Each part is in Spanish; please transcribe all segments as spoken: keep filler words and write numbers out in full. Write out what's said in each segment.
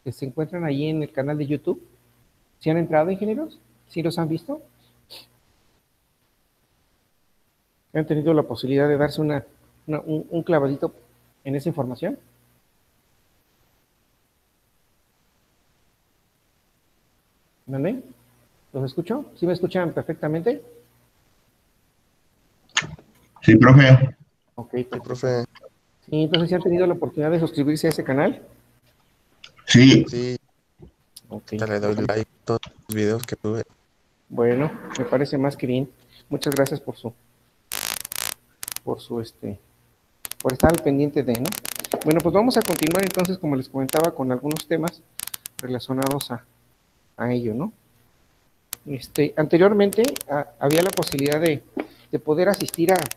que se encuentran ahí en el canal de YouTube. ¿Sí han entrado, ingenieros? ¿Sí los han visto? ¿Han tenido la posibilidad de darse una, una, un, un clavadito en esa información? ¿Vale? ¿Los escucho? ¿Sí me escuchan perfectamente? Sí, profe. Ok, Sí, perfecto. profe. Sí, entonces, ¿sí han tenido la oportunidad de suscribirse a ese canal? Sí. Sí, Ok. ya le doy like a todos los videos que tuve. Bueno, me parece más que bien. Muchas gracias por su, por su, este, por estar al pendiente de, ¿no? Bueno, pues vamos a continuar entonces, como les comentaba, con algunos temas relacionados a, a ello, ¿no? Este, anteriormente a, había la posibilidad de, de poder asistir a,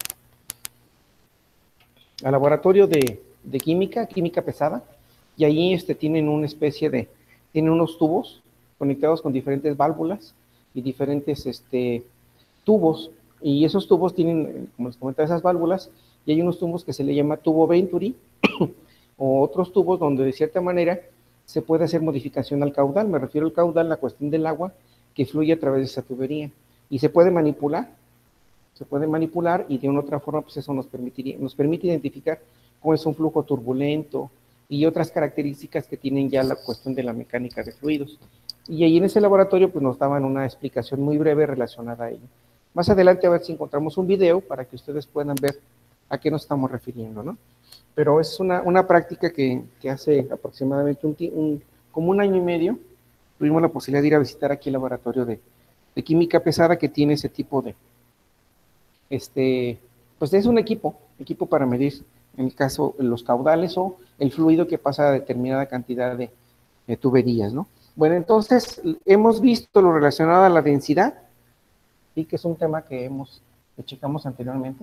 al laboratorio de, de química, química pesada, y ahí este, tienen una especie de, tienen unos tubos conectados con diferentes válvulas y diferentes este, tubos, y esos tubos tienen, como les comentaba, esas válvulas, y hay unos tubos que se le llama tubo Venturi, o otros tubos donde de cierta manera se puede hacer modificación al caudal, me refiero al caudal, la cuestión del agua que fluye a través de esa tubería, y se puede manipular, se puede manipular y de una otra forma pues eso nos, permitiría, nos permite identificar cómo es un flujo turbulento y otras características que tienen ya la cuestión de la mecánica de fluidos. Y ahí en ese laboratorio pues nos daban una explicación muy breve relacionada a ello. Más adelante a ver si encontramos un video para que ustedes puedan ver a qué nos estamos refiriendo, ¿no? Pero es una, una práctica que, que hace aproximadamente un, un, como un año y medio tuvimos la posibilidad de ir a visitar aquí el laboratorio de, de química pesada que tiene ese tipo de, este, pues es un equipo, equipo para medir, en el caso, los caudales o el fluido que pasa a determinada cantidad de, de tuberías, ¿no? Bueno, entonces, hemos visto lo relacionado a la densidad, y que es un tema que hemos, que checamos anteriormente.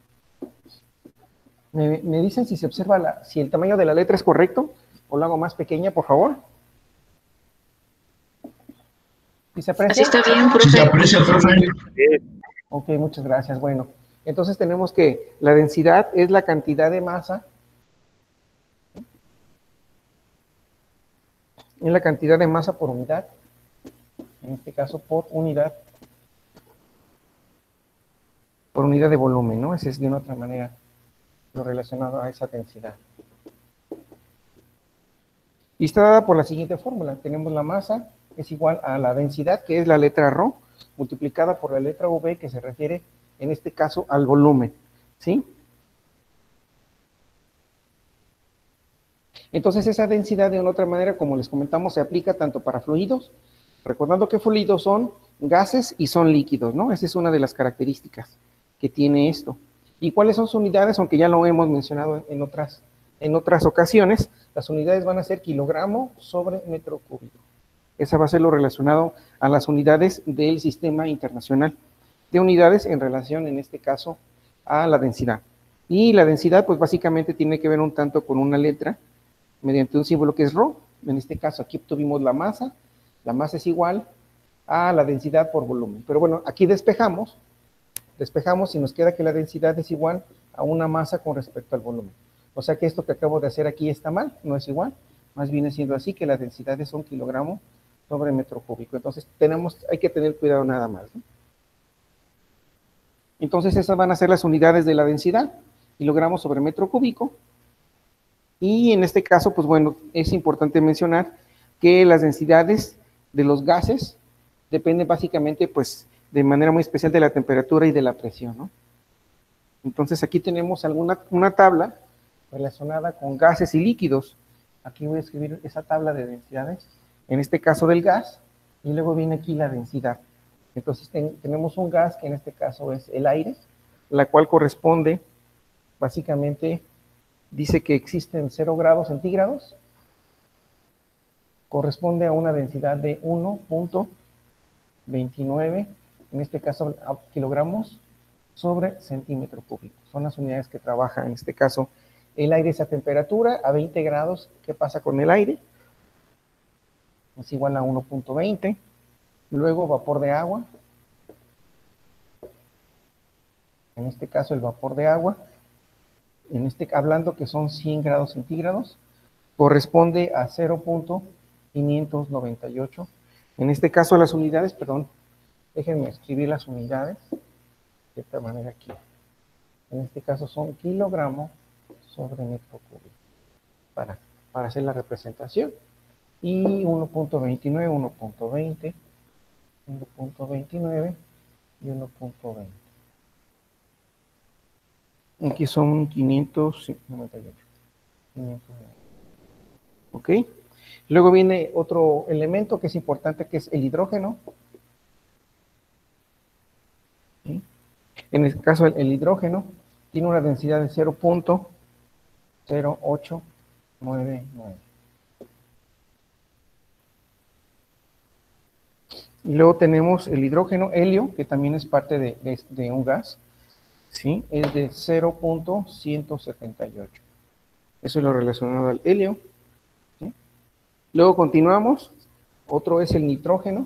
¿Me, me dicen si se observa, la, si el tamaño de la letra es correcto, o lo hago más pequeña, por favor? ¿Sí se aprecia? Así está bien, profe. Sí se aprecia, profe. Ok, muchas gracias. Bueno, entonces tenemos que la densidad es la cantidad de masa, es la cantidad de masa por unidad, en este caso por unidad, por unidad de volumen, ¿no? Ese es de una otra manera lo relacionado a esa densidad. Y está dada por la siguiente fórmula. Tenemos la masa es igual a la densidad, que es la letra Rho, multiplicada por la letra V, que se refiere, en este caso, al volumen, ¿sí? Entonces, esa densidad, de una otra manera, como les comentamos, se aplica tanto para fluidos, recordando que fluidos son gases y son líquidos, ¿no? Esa es una de las características que tiene esto. ¿Y cuáles son sus unidades? Aunque ya lo hemos mencionado en otras, en otras ocasiones, las unidades van a ser kilogramo sobre metro cúbico. Esa va a ser lo relacionado a las unidades del Sistema Internacional de Unidades en relación, en este caso, a la densidad. Y la densidad, pues básicamente tiene que ver un tanto con una letra, mediante un símbolo que es Rho. En este caso aquí obtuvimos la masa, la masa es igual a la densidad por volumen. Pero bueno, aquí despejamos, despejamos y nos queda que la densidad es igual a una masa con respecto al volumen. O sea que esto que acabo de hacer aquí está mal, no es igual, más viene siendo así, que la densidad es un kilogramo sobre metro cúbico. Entonces tenemos, hay que tener cuidado nada más, ¿no? Entonces esas van a ser las unidades de la densidad, kilogramos sobre metro cúbico. Y en este caso, pues bueno, es importante mencionar que las densidades de los gases dependen básicamente, pues, de manera muy especial de la temperatura y de la presión, ¿no? Entonces aquí tenemos alguna una tabla relacionada con gases y líquidos. Aquí voy a escribir esa tabla de densidades, en este caso del gas, y luego viene aquí la densidad. Entonces ten, tenemos un gas que en este caso es el aire, la cual corresponde básicamente, dice que existen cero grados centígrados, corresponde a una densidad de uno punto veintinueve, en este caso kilogramos sobre centímetro cúbico. Son las unidades que trabaja en este caso el aire. Esa temperatura a veinte grados, ¿qué pasa con el aire? Es igual a uno punto veinte. Luego vapor de agua, en este caso el vapor de agua, en este hablando que son cien grados centígrados, corresponde a cero punto quinientos noventa y ocho. En este caso las unidades, perdón, déjenme escribir las unidades de esta manera aquí. En este caso son kilogramos sobre metro cúbico para, para hacer la representación. Y uno punto veintinueve, uno punto veinte, uno punto veintinueve y uno punto veinte. Aquí son quinientos noventa y ocho. quinientos noventa. ¿Ok? Luego viene otro elemento que es importante, que es el hidrógeno. ¿Sí? En este caso, el, el hidrógeno tiene una densidad de cero punto cero ocho nueve nueve. Y luego tenemos el hidrógeno helio, que también es parte de, de, de un gas, ¿sí? Es de cero punto ciento setenta y ocho. Eso es lo relacionado al helio. ¿Sí? Luego continuamos. Otro es el nitrógeno.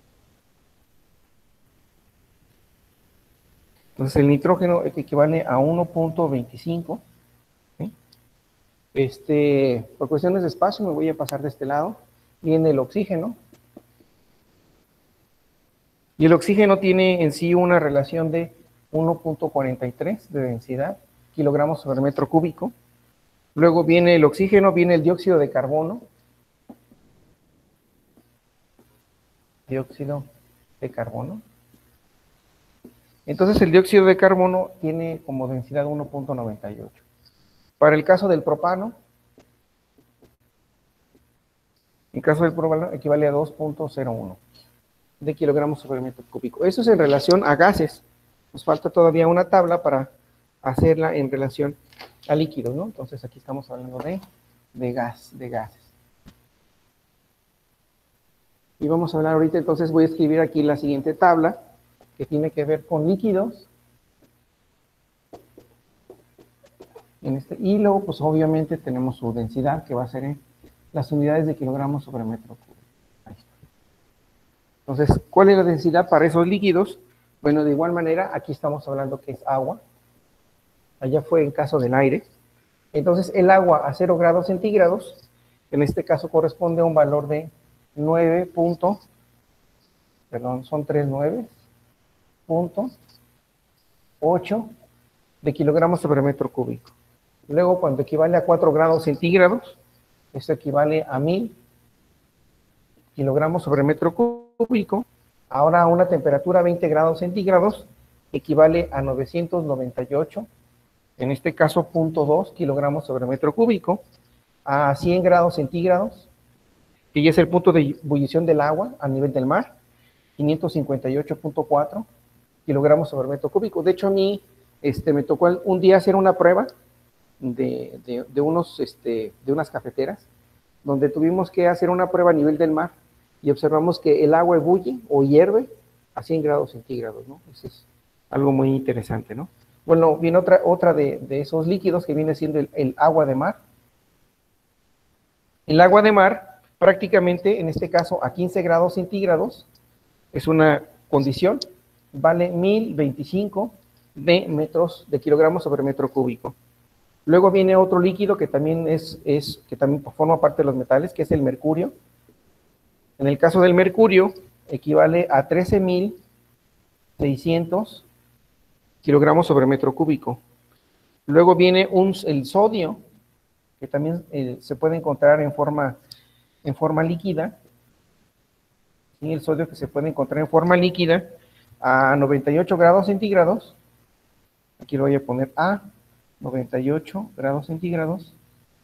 Entonces el nitrógeno equivale a uno punto veinticinco. ¿Sí? Este, por cuestiones de espacio me voy a pasar de este lado. Viene el oxígeno. Y el oxígeno tiene en sí una relación de uno punto cuarenta y tres de densidad, kilogramos sobre metro cúbico. Luego viene el oxígeno, viene el dióxido de carbono. Dióxido de carbono. Entonces el dióxido de carbono tiene como densidad uno punto noventa y ocho. Para el caso del propano, en caso del propano equivale a dos punto cero uno de kilogramos sobre metro cúbico. Eso es en relación a gases. Nos falta todavía una tabla para hacerla en relación a líquidos, ¿no? Entonces aquí estamos hablando de, de gas, de gases. Y vamos a hablar ahorita, entonces voy a escribir aquí la siguiente tabla, que tiene que ver con líquidos. En este, y luego, pues obviamente tenemos su densidad, que va a ser en las unidades de kilogramos sobre metro cúbico. Ahí está. Entonces, ¿cuál es la densidad para esos líquidos? Bueno, de igual manera, aquí estamos hablando que es agua. Allá fue en caso del aire. Entonces, el agua a cero grados centígrados, en este caso corresponde a un valor de nueve punto, perdón, son tres nueve, punto ocho de kilogramos sobre metro cúbico. Luego, cuando equivale a cuatro grados centígrados, esto equivale a mil kilogramos sobre metro cúbico. Ahora, a una temperatura veinte grados centígrados, equivale a novecientos noventa y ocho, en este caso, cero punto dos kilogramos sobre metro cúbico. A cien grados centígrados, que ya es el punto de ebullición del agua a nivel del mar, quinientos cincuenta y ocho punto cuatro kilogramos sobre metro cúbico. De hecho, a mí este, me tocó un día hacer una prueba de, de, de, unos, este, de unas cafeteras, donde tuvimos que hacer una prueba a nivel del mar y observamos que el agua ebulle o hierve a cien grados centígrados, ¿no? Eso es algo muy interesante, ¿no? Bueno, viene otra, otra de, de esos líquidos que viene siendo el, el agua de mar. El agua de mar, prácticamente, en este caso, a quince grados centígrados, es una condición, vale mil veinticinco de metros, de kilogramos sobre metro cúbico. Luego viene otro líquido que también es, es, que también forma parte de los metales, que es el mercurio. En el caso del mercurio, equivale a trece mil seiscientos kilogramos sobre metro cúbico. Luego viene un, el sodio, que también eh, se puede encontrar en forma, en forma líquida. Y el sodio que se puede encontrar en forma líquida a noventa y ocho grados centígrados. Aquí lo voy a poner a noventa y ocho grados centígrados.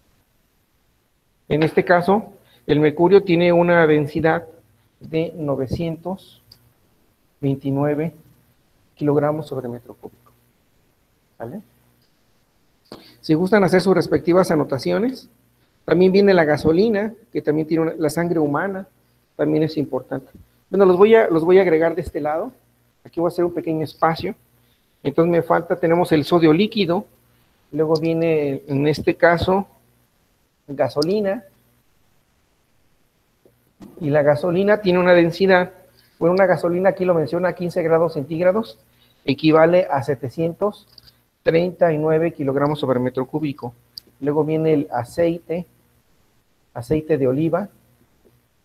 En este caso, el mercurio tiene una densidad de novecientos veintinueve kilogramos sobre metro cúbico. ¿Vale? Si gustan hacer sus respectivas anotaciones, también viene la gasolina, que también tiene una, la sangre humana, también es importante. Bueno, los voy, a, los voy a agregar de este lado. Aquí voy a hacer un pequeño espacio. Entonces me falta, tenemos el sodio líquido, luego viene, en este caso, gasolina, y la gasolina tiene una densidad, bueno, una gasolina aquí lo menciona a quince grados centígrados, equivale a setecientos treinta y nueve kilogramos sobre metro cúbico. Luego viene el aceite, aceite de oliva,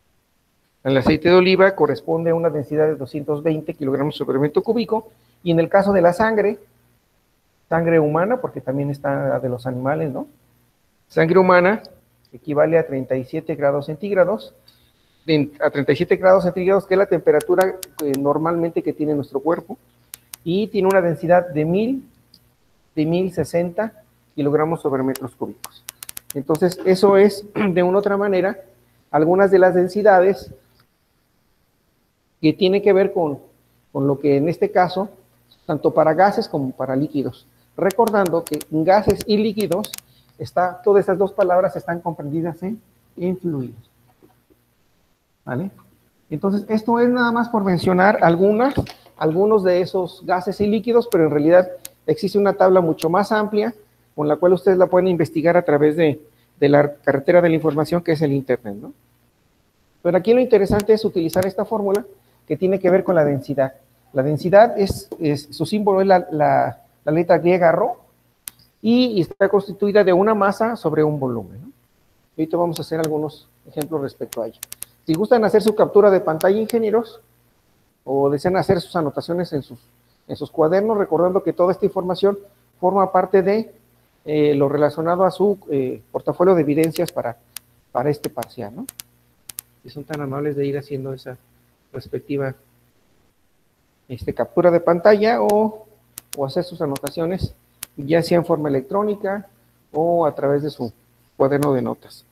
El aceite de oliva corresponde a una densidad de doscientos veinte kilogramos sobre metro cúbico, y en el caso de la sangre, sangre humana, porque también está de los animales, ¿no? Sangre humana equivale a treinta y siete grados centígrados, a treinta y siete grados centígrados, que es la temperatura eh, normalmente que tiene nuestro cuerpo, y tiene una densidad de mil, de mil sesenta kilogramos sobre metros cúbicos. Entonces, eso es, de una u otra manera, algunas de las densidades que tiene que ver con, con lo que en este caso, tanto para gases como para líquidos. Recordando que en gases y líquidos, está, todas esas dos palabras están comprendidas en, en fluidos. ¿Vale? Entonces, esto es nada más por mencionar algunas, algunos de esos gases y líquidos, pero en realidad existe una tabla mucho más amplia, con la cual ustedes la pueden investigar a través de, de la carretera de la información, que es el Internet, ¿no? Pero aquí lo interesante es utilizar esta fórmula, que tiene que ver con la densidad. La densidad es, es su símbolo es la, la, la letra griega rho, y, y está constituida de una masa sobre un volumen, ¿no? Y ahorita vamos a hacer algunos ejemplos respecto a ello. Si gustan hacer su captura de pantalla, ingenieros, o desean hacer sus anotaciones en sus, en sus cuadernos, recordando que toda esta información forma parte de eh, lo relacionado a su eh, portafolio de evidencias para, para este parcial, ¿no? Si son tan amables de ir haciendo esa respectiva este, captura de pantalla, o, o hacer sus anotaciones, ya sea en forma electrónica o a través de su cuaderno de notas.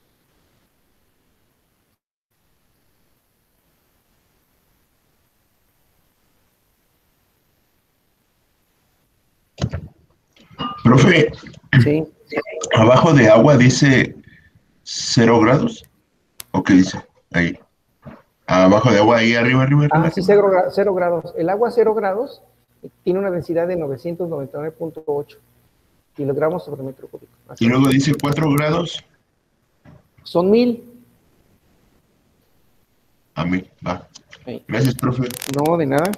Profe, Sí. abajo de agua dice cero grados. ¿O qué dice? Ahí. Abajo de agua, ahí arriba, arriba, arriba. Ah, sí, cero, cero grados. El agua a cero grados tiene una densidad de novecientos noventa y nueve punto ocho kilogramos sobre metro cúbico. Así Y luego es. dice cuatro grados. Son mil. A mí, va. Sí. Gracias, profe. No, de nada.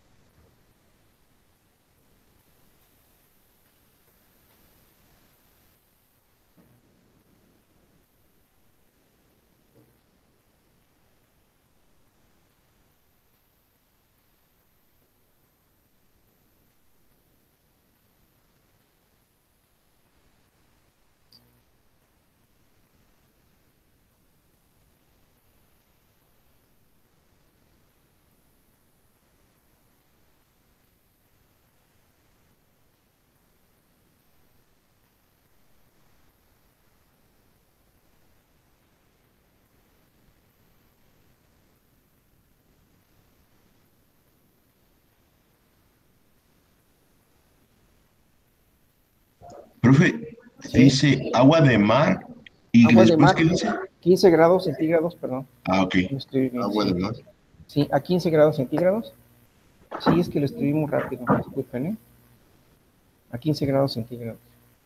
Profe, Sí. dice agua de mar. ¿Y Agua de después mar, qué dice? quince grados centígrados, perdón. Ah, ok. Lo escribí bien, Agua sí. de mar. Sí, a quince grados centígrados. Sí, es que lo escribí muy rápido, disculpen, ¿eh? A quince grados centígrados.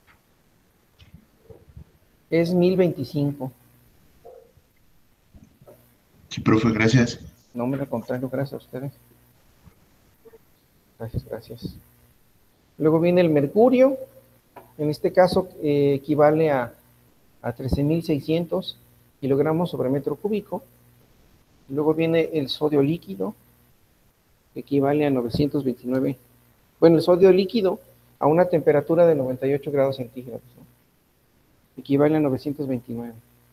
Es mil veinticinco. Sí, profe, gracias. No, me lo contrario, gracias a ustedes. Gracias, gracias. Luego viene el mercurio. En este caso eh, equivale a, a trece mil seiscientos kilogramos sobre metro cúbico. Luego viene el sodio líquido, que equivale a novecientos veintinueve. Bueno, el sodio líquido a una temperatura de noventa y ocho grados centígrados, ¿no? Equivale a novecientos veintinueve.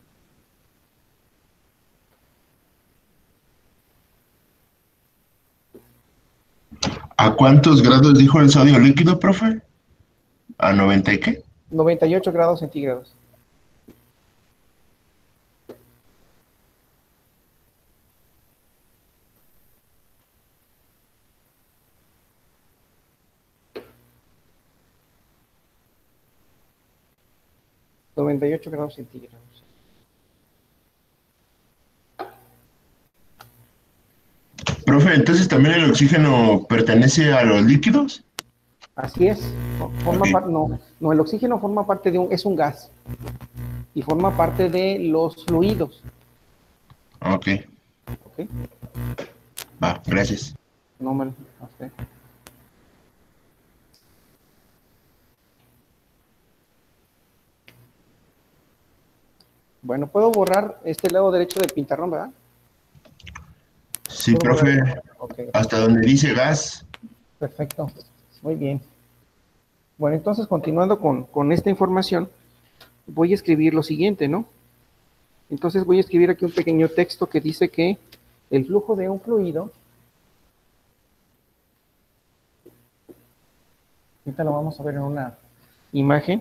¿A cuántos grados dijo el sodio líquido, profe? ¿A noventa y qué? noventa y ocho grados centígrados. noventa y ocho grados centígrados. Profe, entonces también el oxígeno pertenece a los líquidos. Así es. Forma Ok. parte, no, no, el oxígeno forma parte de un, es un gas. Y forma parte de los fluidos. Ok, ¿Ok? va, gracias. No me lo. Okay. Bueno, puedo borrar este lado derecho del pintarrón, ¿verdad? Sí, ¿Puedo profe, poner? Ok, hasta donde dice gas. perfecto. Muy bien. Bueno, entonces, continuando con, con esta información, voy a escribir lo siguiente, ¿no? Entonces voy a escribir aquí un pequeño texto que dice que el flujo de un fluido, ahorita lo vamos a ver en una imagen,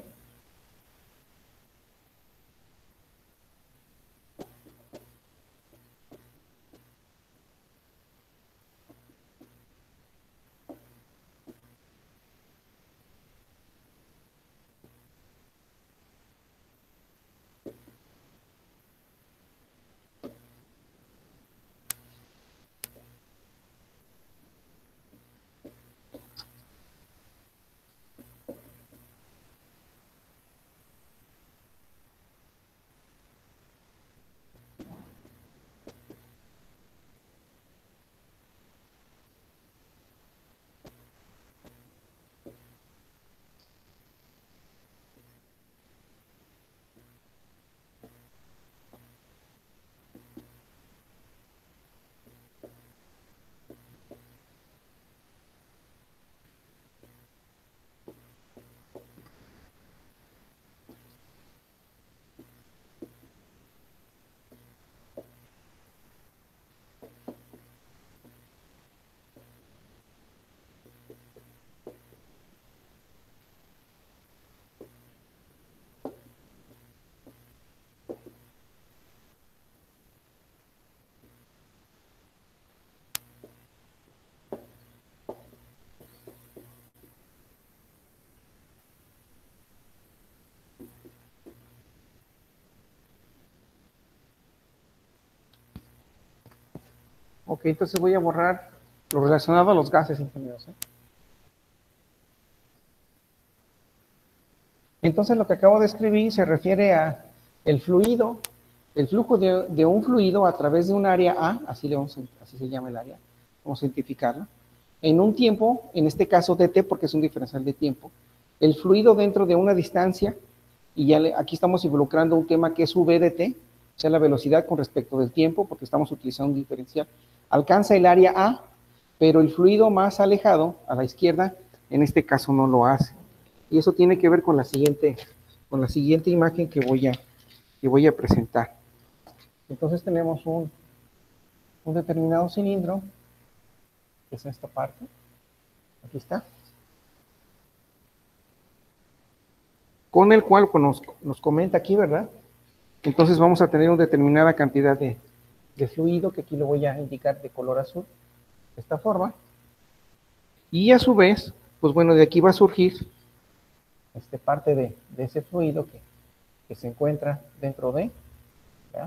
ok, entonces voy a borrar lo relacionado a los gases, ingenieros, ¿eh? Entonces lo que acabo de escribir se refiere a el fluido, el flujo de, de un fluido a través de un área A, así, le vamos a, así se llama el área, vamos a identificarla, en un tiempo, en este caso dt, porque es un diferencial de tiempo, el fluido dentro de una distancia, y ya le, aquí estamos involucrando un tema que es v dt, o sea, la velocidad con respecto del tiempo, porque estamos utilizando un diferencial, alcanza el área A, pero el fluido más alejado, a la izquierda, en este caso no lo hace. Y eso tiene que ver con la siguiente, con la siguiente imagen que voy a, que voy a presentar. Entonces tenemos un, un determinado cilindro, que es esta parte, aquí está, con el cual pues, nos, nos comenta aquí, ¿verdad? Entonces vamos a tener una determinada cantidad de, de fluido, que aquí lo voy a indicar de color azul, de esta forma. Y a su vez, pues bueno, de aquí va a surgir este, parte de, de ese fluido que, que se encuentra dentro de, ¿verdad?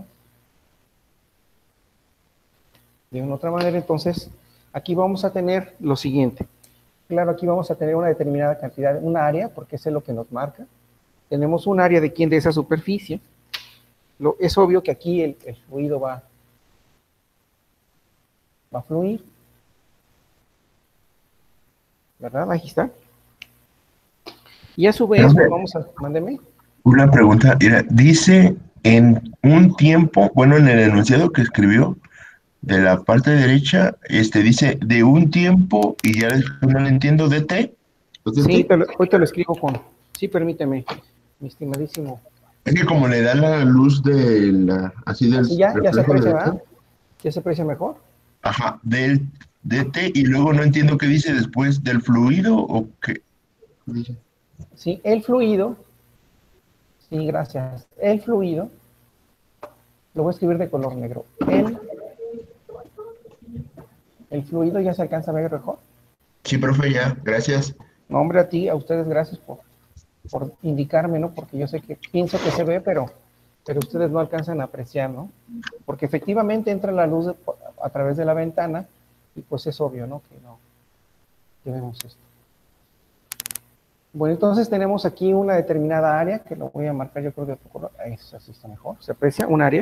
De una otra manera, entonces, aquí vamos a tener lo siguiente. Claro, aquí vamos a tener una determinada cantidad, una área, porque eso es lo que nos marca. Tenemos un área de quién de esa superficie. Lo, es obvio que aquí el, el fluido va, va a fluir, ¿verdad? Aquí está. Y a su vez, pues vamos a, mándeme. Una pregunta, era, dice en un tiempo, bueno, en el enunciado que escribió, de la parte derecha, este dice de un tiempo, y ya después no lo entiendo, D T. Sí, te lo, hoy te lo escribo con, sí, permíteme, mi estimadísimo. Es que como le da la luz de la, así del Así ya, ya se reflejo aprecia, del ¿verdad? sol. Ya se aprecia mejor. Ajá, del D T, y luego no entiendo qué dice después, del fluido o qué dice. Sí, el fluido, sí, gracias. El fluido, lo voy a escribir de color negro. El, el fluido ya se alcanza a ver mejor. Sí, profe, ya, gracias. No, hombre, a ti, a ustedes, gracias por, por indicarme, ¿no? Porque yo sé que pienso que se ve, pero, pero ustedes no alcanzan a apreciar, ¿no? Porque efectivamente entra la luz de, a través de la ventana y pues es obvio, ¿no? Que no, que vemos esto. Bueno, entonces tenemos aquí una determinada área, que lo voy a marcar yo creo de otro color. Eso así está mejor. Se aprecia un área.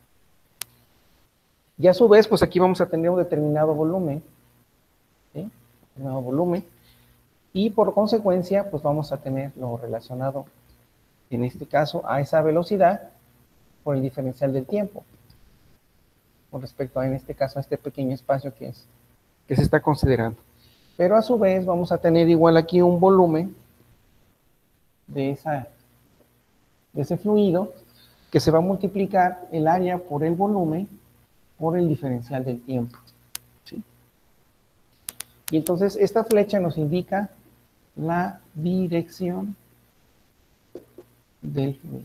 Y a su vez, pues aquí vamos a tener un determinado volumen. ¿Sí? Un determinado volumen. Y por consecuencia, pues vamos a tener lo relacionado, en este caso, a esa velocidad por el diferencial del tiempo. con respecto a, en este caso, a este pequeño espacio que, es, que se está considerando. Pero a su vez vamos a tener igual aquí un volumen de, esa, de ese fluido que se va a multiplicar el área por el volumen por el diferencial del tiempo. ¿Sí? Y entonces esta flecha nos indica la dirección del fluido.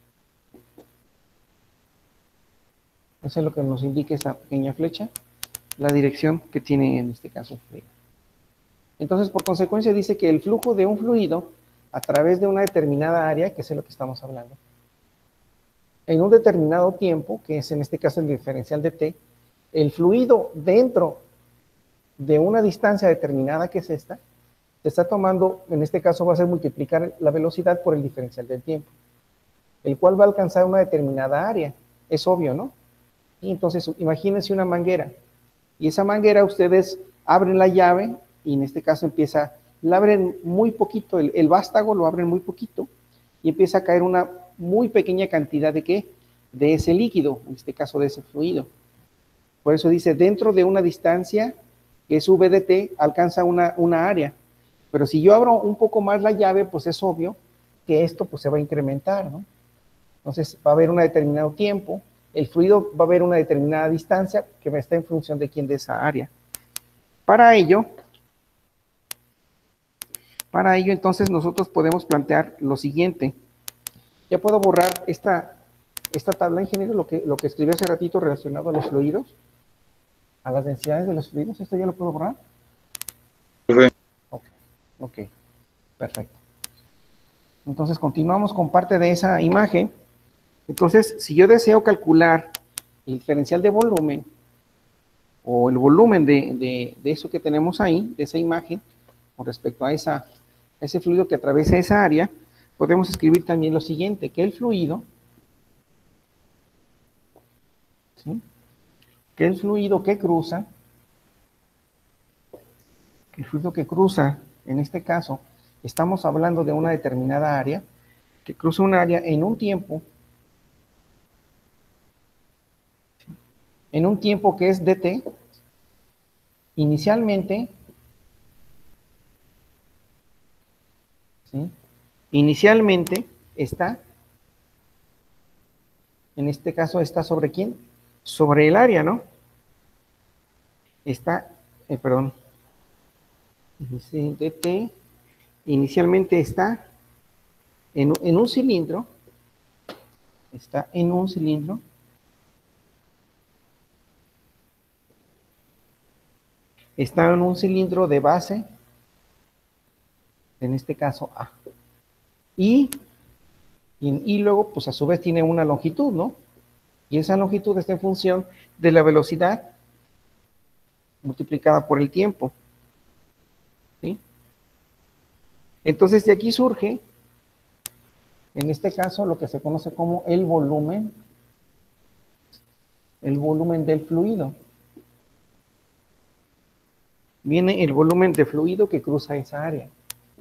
Eso es lo que nos indica esa pequeña flecha, la dirección que tiene en este caso el fluido. Entonces, por consecuencia, dice que el flujo de un fluido a través de una determinada área, que es de lo que estamos hablando, en un determinado tiempo, que es en este caso el diferencial de t, el fluido dentro de una distancia determinada, que es esta, se está tomando, en este caso va a ser multiplicar la velocidad por el diferencial del tiempo, el cual va a alcanzar una determinada área. Es obvio, ¿no? Y entonces, imagínense una manguera, y esa manguera ustedes abren la llave, y en este caso empieza, la abren muy poquito, el, el vástago lo abren muy poquito, y empieza a caer una muy pequeña cantidad de ¿qué? De ese líquido, en este caso de ese fluido. Por eso dice, dentro de una distancia, que es V de T, alcanza una, una área. Pero si yo abro un poco más la llave, pues es obvio que esto pues se va a incrementar, ¿no? Entonces va a haber un determinado tiempo, el fluido va a haber una determinada distancia que está en función de quién de esa área. Para ello, para ello entonces nosotros podemos plantear lo siguiente. Ya puedo borrar esta, esta tabla, ingeniero, lo que, lo que escribí hace ratito relacionado a los fluidos, a las densidades de los fluidos. ¿Esto ya lo puedo borrar? Correcto. Ok, ok, perfecto. Entonces continuamos con parte de esa imagen. Entonces, si yo deseo calcular el diferencial de volumen, o el volumen de, de, de eso que tenemos ahí, de esa imagen, con respecto a, esa, a ese fluido que atraviesa esa área, podemos escribir también lo siguiente, que el fluido, ¿sí? que el fluido que cruza, el fluido que cruza, en este caso, estamos hablando de una determinada área, que cruza un área en un tiempo, en un tiempo que es dt, inicialmente, ¿sí? Inicialmente está, en este caso está sobre quién, sobre el área, ¿no? Está, eh, perdón, dt, inicialmente está en, en un cilindro, está en un cilindro, está en un cilindro de base, en este caso A. Y, y, y luego, pues a su vez tiene una longitud, ¿no? Y esa longitud está en función de la velocidad multiplicada por el tiempo. ¿Sí? Entonces de aquí surge, en este caso, lo que se conoce como el volumen, el volumen del fluido. Viene el volumen de fluido que cruza esa área.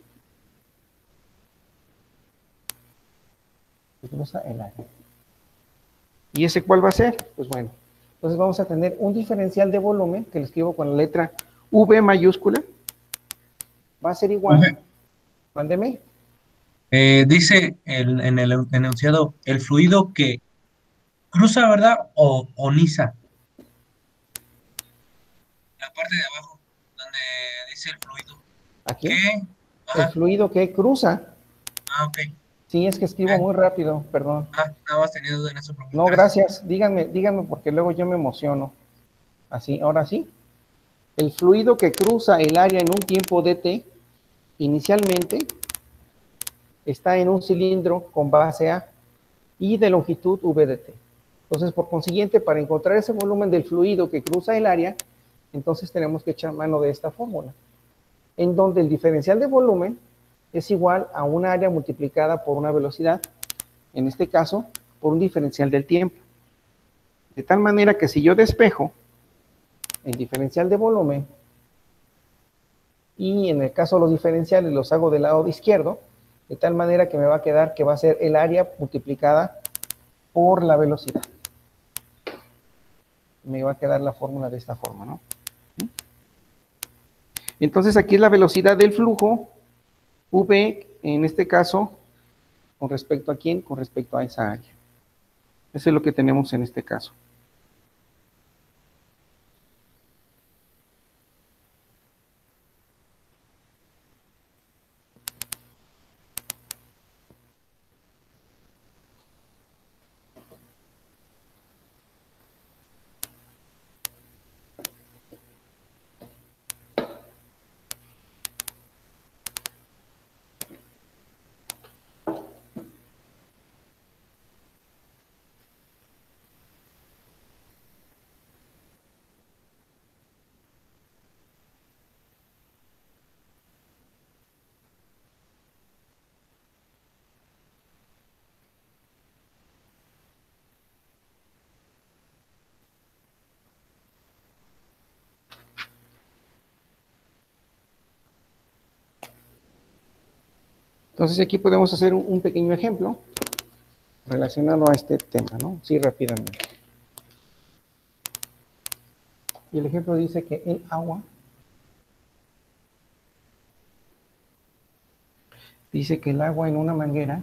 Que cruza el área. ¿Y ese cuál va a ser? Pues bueno, entonces vamos a tener un diferencial de volumen, que lo escribo con la letra V mayúscula. Va a ser igual, Profe, mándeme, eh, dice el- en el enunciado, el fluido que cruza, ¿verdad? O oniza. La parte de abajo, donde dice el fluido. aquí, ¿Qué? el Ajá. fluido que cruza. Ah, ok. Sí, es que escribo Eh, muy rápido, perdón. Ah, nada más tenía duda en eso. Profe. No, gracias, díganme, díganme porque luego yo me emociono. Así, ahora sí. El fluido que cruza el área en un tiempo dt, inicialmente, está en un cilindro con base A y de longitud V de T. Entonces, por consiguiente, para encontrar ese volumen del fluido que cruza el área, entonces tenemos que echar mano de esta fórmula, en donde el diferencial de volumen es igual a una área multiplicada por una velocidad, en este caso, por un diferencial del tiempo. De tal manera que si yo despejo el diferencial de volumen, y en el caso de los diferenciales los hago del lado de izquierdo, de tal manera que me va a quedar que va a ser el área multiplicada por la velocidad. me va a quedar la fórmula de esta forma, ¿no? Entonces aquí es la velocidad del flujo, V, en este caso, con respecto a quién, con respecto a esa área. Eso es lo que tenemos en este caso. Entonces aquí podemos hacer un, un pequeño ejemplo relacionado a este tema, ¿no? Sí, rápidamente. Y el ejemplo dice que el agua, dice que el agua en una manguera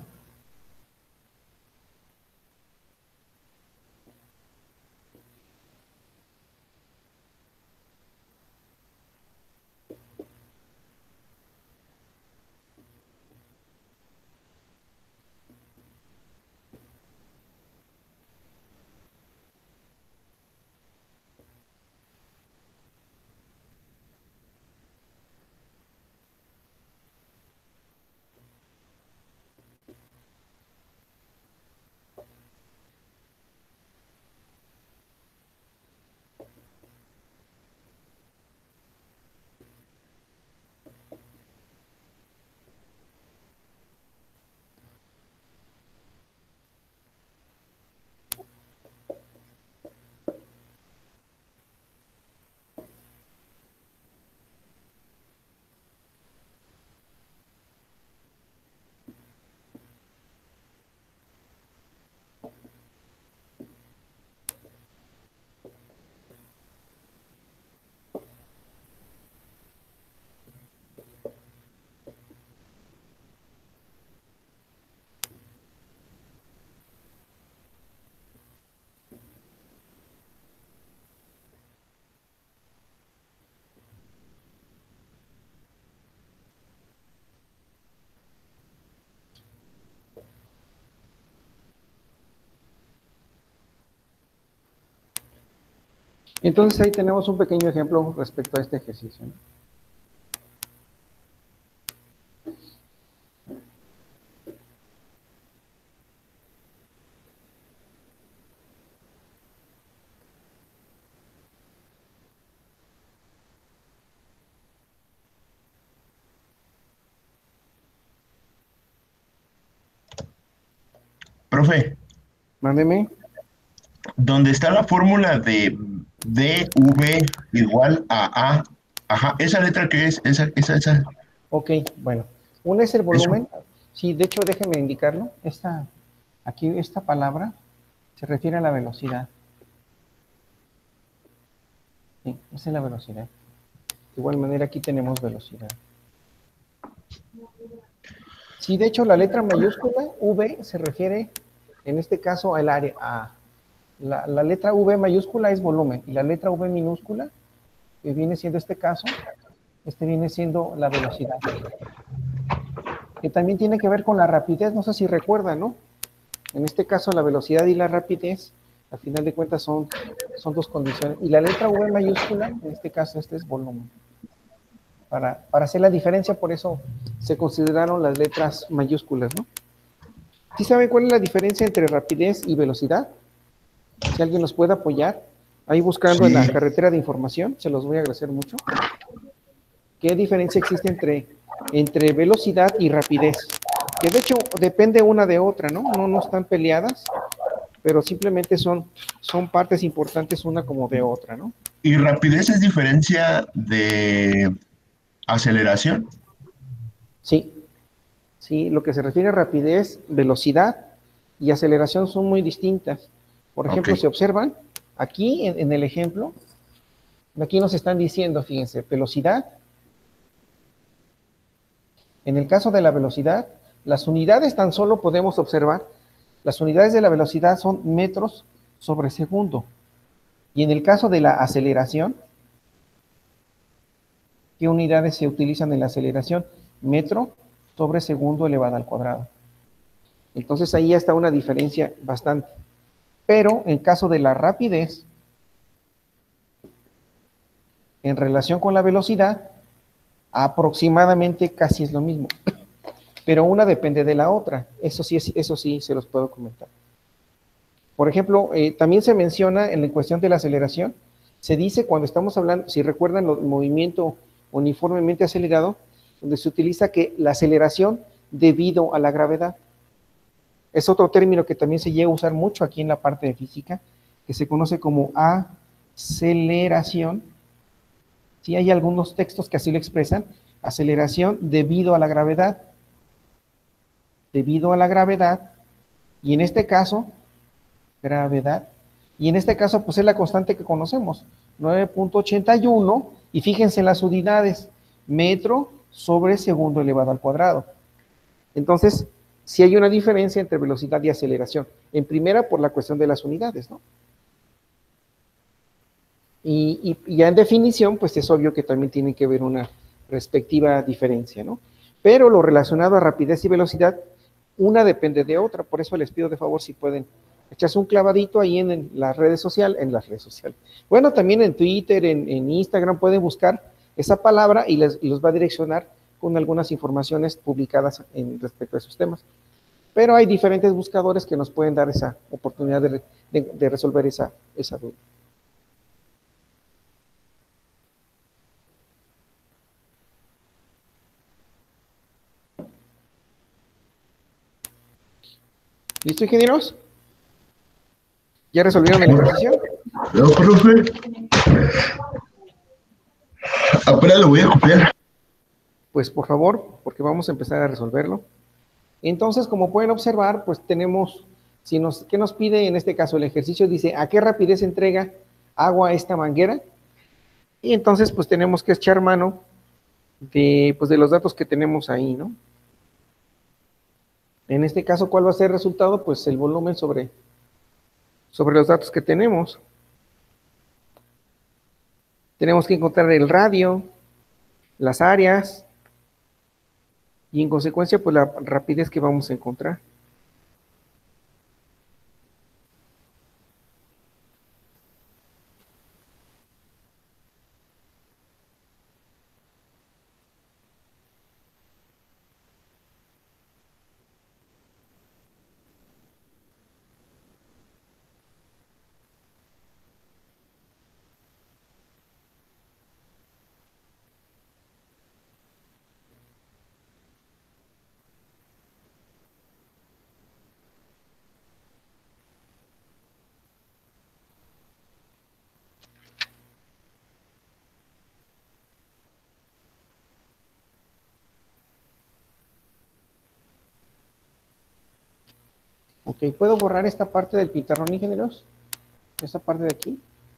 Entonces ahí tenemos un pequeño ejemplo respecto a este ejercicio, ¿no? Profe, Mándeme. donde está la fórmula de D V igual a A, ajá, ¿esa letra qué es? Esa, esa, esa, Ok, bueno. Uno es el eso. volumen. Sí, de hecho, déjeme indicarlo. Esta, aquí, esta palabra se refiere a la velocidad. Sí, esa es la velocidad. De igual manera, aquí tenemos velocidad. Sí, de hecho, la letra mayúscula V se refiere, en este caso, al área A. La, la letra V mayúscula es volumen, y la letra V minúscula, que viene siendo este caso, este viene siendo la velocidad. Que también tiene que ver con la rapidez, no sé si recuerdan, ¿no? En este caso, la velocidad y la rapidez, al final de cuentas, son, son dos condiciones. Y la letra V mayúscula, en este caso, este es volumen. Para, para hacer la diferencia, por eso se consideraron las letras mayúsculas, ¿no? ¿Sí saben cuál es la diferencia entre rapidez y velocidad? Si alguien nos puede apoyar, ahí buscando en la Sí, carretera de información, se los voy a agradecer mucho. ¿Qué diferencia existe entre, entre velocidad y rapidez? Que de hecho depende una de otra, ¿no? No, no están peleadas, pero simplemente son, son partes importantes una como de otra, ¿no? y rapidez es diferencia de aceleración. Sí, sí, lo que se refiere a rapidez, velocidad y aceleración son muy distintas. Por Ok, ejemplo, si observan, Aquí en, en el ejemplo, aquí nos están diciendo, fíjense, velocidad. En el caso de la velocidad, las unidades tan solo podemos observar, las unidades de la velocidad son metros sobre segundo. Y en el caso de la aceleración, ¿qué unidades se utilizan en la aceleración? Metro sobre segundo elevado al cuadrado. Entonces ahí ya está una diferencia bastante. Pero en caso de la rapidez, en relación con la velocidad, aproximadamente casi es lo mismo. Pero una depende de la otra. Eso sí, es, eso sí se los puedo comentar. Por ejemplo, eh, también se menciona en la cuestión de la aceleración, se dice cuando estamos hablando, si recuerdan el movimiento uniformemente acelerado, donde se utiliza que la aceleración debido a la gravedad. Es otro término que también se llega a usar mucho aquí en la parte de física, que se conoce como aceleración. Sí, hay algunos textos que así lo expresan, aceleración debido a la gravedad. Debido a la gravedad, y en este caso, gravedad, y en este caso pues es la constante que conocemos, nueve punto ochenta y uno, y fíjense en las unidades, metro sobre segundo elevado al cuadrado. Entonces, sí hay una diferencia entre velocidad y aceleración, en primera por la cuestión de las unidades, ¿no? Y, y, y ya en definición, pues es obvio que también tiene que haber una respectiva diferencia, ¿no? Pero lo relacionado a rapidez y velocidad, una depende de otra, por eso les pido de favor si pueden echarse un clavadito ahí en, en las redes sociales, en las redes sociales. Bueno, también en Twitter, en, en Instagram pueden buscar esa palabra y les, y los va a direccionar con algunas informaciones publicadas en respecto a esos temas. Pero hay diferentes buscadores que nos pueden dar esa oportunidad de, de, de resolver esa, esa duda. ¿Listo, ingenieros? ¿Ya resolvieron el ejercicio? No, profe. Apenas lo voy a copiar. Pues por favor, porque vamos a empezar a resolverlo. Entonces, como pueden observar, pues tenemos, si nos, ¿qué nos pide en este caso? El ejercicio dice, ¿a qué rapidez entrega agua esta manguera? Y entonces, pues tenemos que echar mano de, pues, de los datos que tenemos ahí, ¿no? En este caso, ¿cuál va a ser el resultado? Pues el volumen sobre, sobre los datos que tenemos. Tenemos que encontrar el radio, las áreas, y en consecuencia, pues la rapidez que vamos a encontrar. Ok, ¿puedo borrar esta parte del pizarrón, ingenieros? Esta parte de aquí.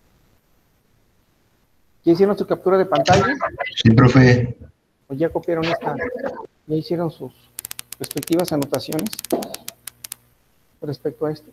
¿Ya hicieron su captura de pantalla? Sí, profe. ¿O ya copiaron esta? ¿Ya hicieron sus respectivas anotaciones respecto a esto?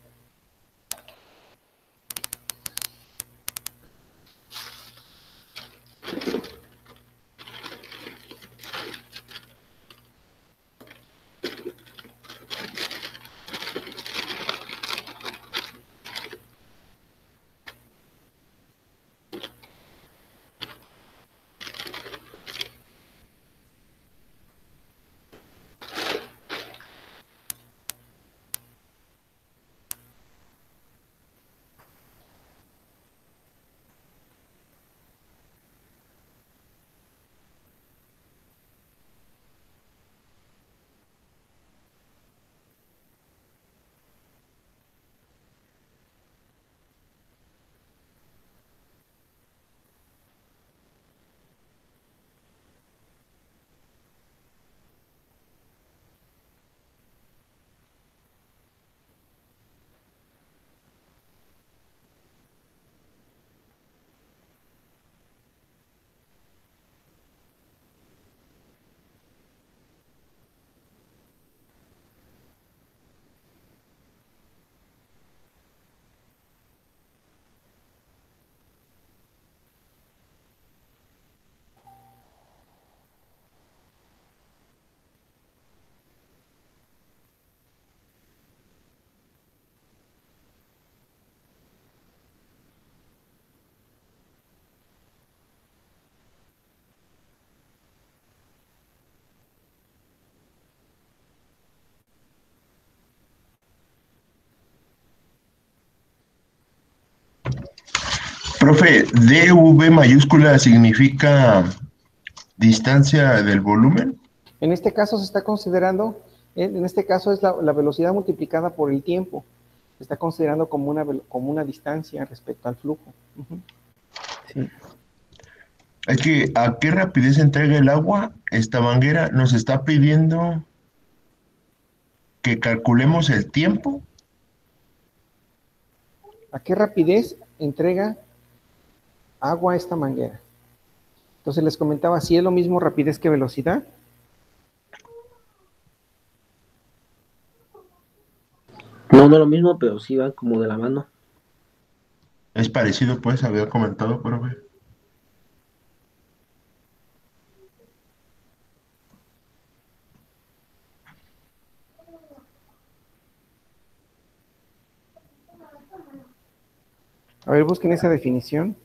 Profe, D V mayúscula significa distancia del volumen. En este caso se está considerando, en en este caso es la, la velocidad multiplicada por el tiempo. Se está considerando como una, velo- como una distancia respecto al flujo. Ujú. Sí. Es que, ¿a qué rapidez entrega el agua? Esta manguera nos está pidiendo que calculemos el tiempo. ¿A qué rapidez entrega agua esta manguera? Entonces les comentaba, si es lo mismo rapidez que velocidad. No, no lo mismo, pero sí van como de la mano. Es parecido, pues, había comentado, profe. A ver, busquen esa definición.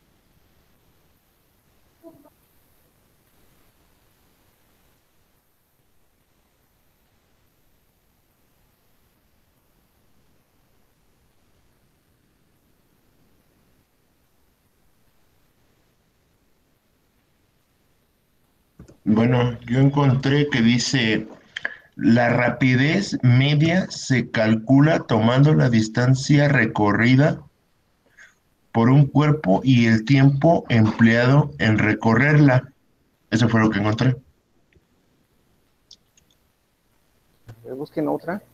Bueno, yo encontré que dice, la rapidez media se calcula tomando la distancia recorrida por un cuerpo y el tiempo empleado en recorrerla. Eso fue lo que encontré. A ver, busquen otra.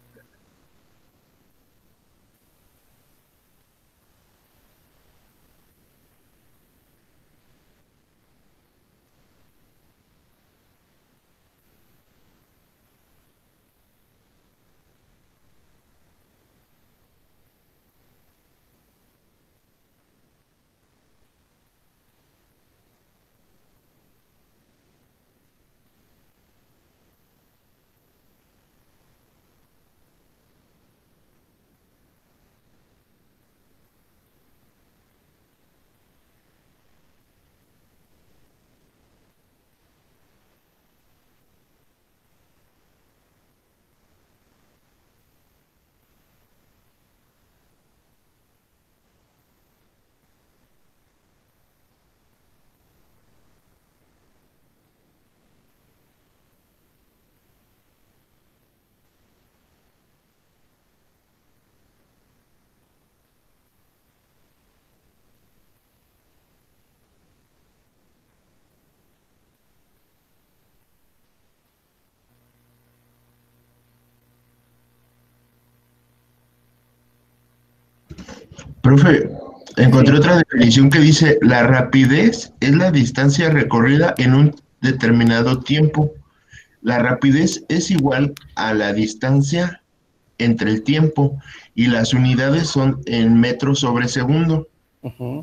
Profe, encontré Sí. otra definición que dice, la rapidez es la distancia recorrida en un determinado tiempo. La rapidez es igual a la distancia entre el tiempo y las unidades son en metros sobre segundo. Ujú.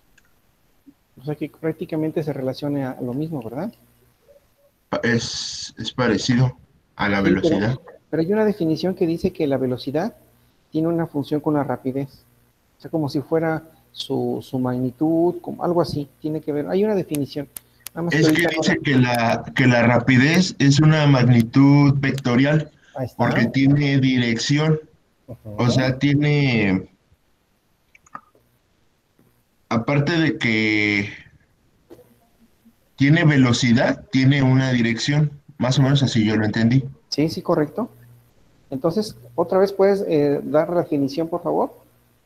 O sea que prácticamente se relaciona a lo mismo, ¿verdad? Pa- Es, es parecido a la Sí, pero, velocidad. pero hay una definición que dice que la velocidad tiene una función con la rapidez. O sea, como si fuera su, su magnitud, como algo así, tiene que ver. Hay una definición. Nada más que Es que ahorita no dice la... que la, que la rapidez es una magnitud vectorial Ahí porque está. tiene dirección, o Ujú. sea, tiene, aparte de que tiene velocidad, tiene una dirección, más o menos así yo lo entendí. Sí, sí, correcto. Entonces, otra vez puedes eh, dar la definición, por favor.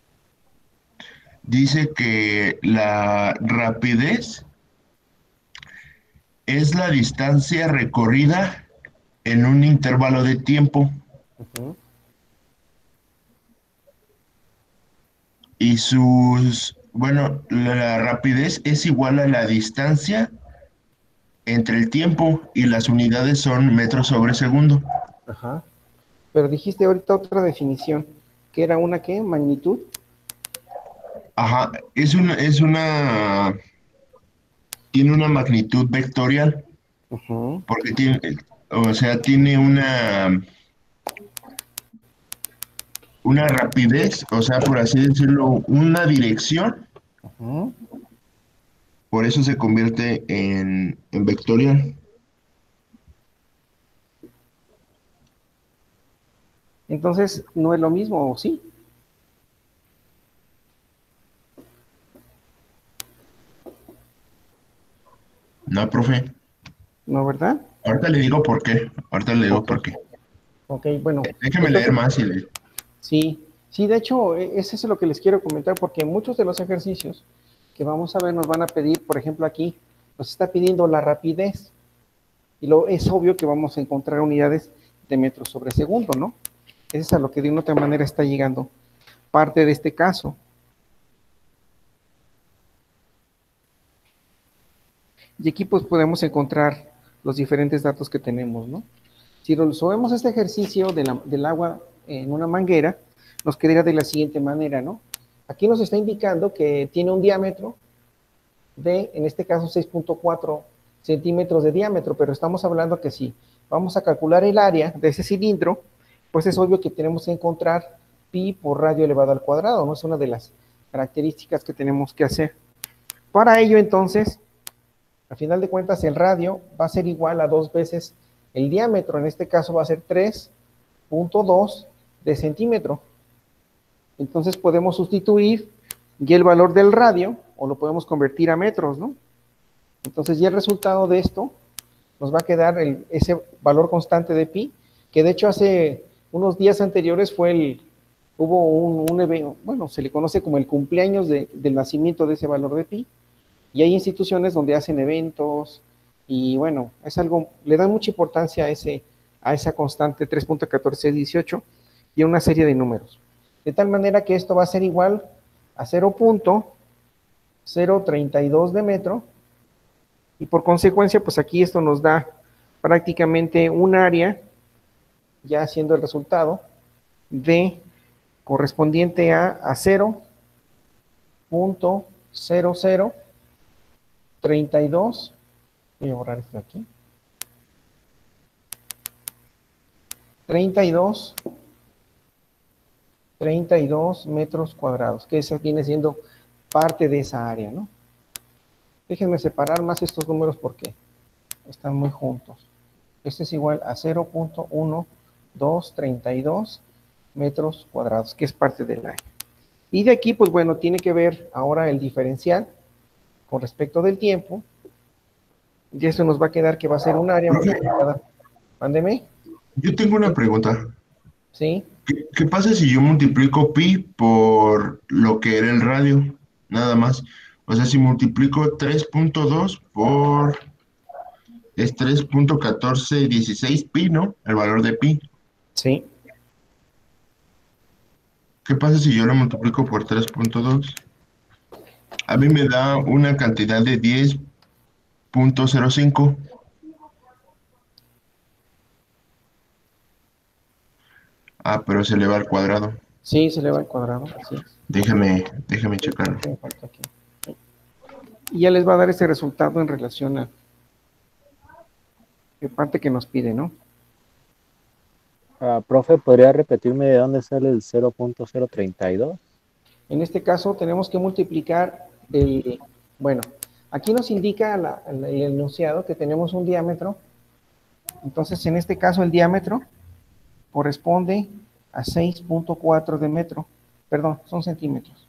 Dice que la rapidez es la distancia recorrida en un intervalo de tiempo Ujú. y sus, bueno, la rapidez es igual a la distancia entre el tiempo y las unidades son metros sobre segundo. Ajá. Pero dijiste ahorita otra definición, que era una ¿qué? Magnitud. Ajá, es una, es una, tiene una magnitud vectorial, Ujú. porque tiene, o sea, tiene una, una rapidez, o sea, por así decirlo, una dirección, Ujú. por eso se convierte en, en vectorial. Entonces, no es lo mismo, ¿o sí? No, profe. ¿No, verdad? Ahorita le digo por qué. Ahorita le digo Ok. por qué. Ok, bueno. Déjeme leer Entonces, más y le... sí, sí, de hecho, e- ese es lo que les quiero comentar, porque muchos de los ejercicios que vamos a ver nos van a pedir, por ejemplo, aquí, nos está pidiendo la rapidez, y lo, es obvio que vamos a encontrar unidades de metros sobre segundo, ¿no? Eso es a lo que de una otra manera está llegando parte de este caso. Y aquí pues podemos encontrar los diferentes datos que tenemos, ¿no? Si resolvemos este ejercicio de la, del agua en una manguera, nos quedaría de la siguiente manera, ¿no? Aquí nos está indicando que tiene un diámetro de, en este caso, seis punto cuatro centímetros de diámetro, pero estamos hablando que si vamos a calcular el área de ese cilindro, pues es obvio que tenemos que encontrar pi por radio elevado al cuadrado, ¿no? Es una de las características que tenemos que hacer. Para ello, entonces, a final de cuentas, el radio va a ser igual a dos veces el diámetro. En este caso va a ser tres punto dos de centímetro. Entonces podemos sustituir y el valor del radio, o lo podemos convertir a metros, ¿no? Entonces ya el resultado de esto nos va a quedar el, ese valor constante de pi, que de hecho hace unos días anteriores fue el, hubo un, un evento, bueno, se le conoce como el cumpleaños de, del nacimiento de ese valor de pi, y hay instituciones donde hacen eventos, y bueno, es algo, le dan mucha importancia a, ese, a esa constante tres punto uno cuatro uno ocho y a una serie de números. De tal manera que esto va a ser igual a cero punto cero treinta y dos de metro, y por consecuencia, pues aquí esto nos da prácticamente un área, ya haciendo el resultado, de correspondiente a, a cero punto cero cero treinta y dos, voy a borrar esto de aquí, treinta y dos, treinta y dos metros cuadrados, que eso viene siendo parte de esa área, ¿no? Déjenme separar más estos números porque están muy juntos. Este es igual a cero punto uno dos treinta y dos metros cuadrados, que es parte del área. Y de aquí, pues bueno, tiene que ver ahora el diferencial con respecto del tiempo. Y eso nos va a quedar que va a ser un área multiplicada. Mándeme. Yo tengo una pregunta. ¿Sí? ¿Qué, qué pasa si yo multiplico pi por lo que era el radio? Nada más. O sea, si multiplico tres punto dos por... es tres punto uno cuatro uno seis pi, ¿no? El valor de pi. Sí. ¿Qué pasa si yo lo multiplico por tres punto dos? A mí me da una cantidad de diez punto cero cinco. Ah, pero se le va al cuadrado. Sí, se le va al cuadrado, así es. Déjame, déjame checarlo. Me falta aquí. Y ya les va a dar ese resultado en relación a la parte que nos pide, ¿no? Uh, profe, ¿podría repetirme de dónde sale el cero punto cero treinta y dos? En este caso tenemos que multiplicar el, bueno, aquí nos indica la, el enunciado que tenemos un diámetro. Entonces, en este caso el diámetro corresponde a seis punto cuatro de metro, perdón, son centímetros.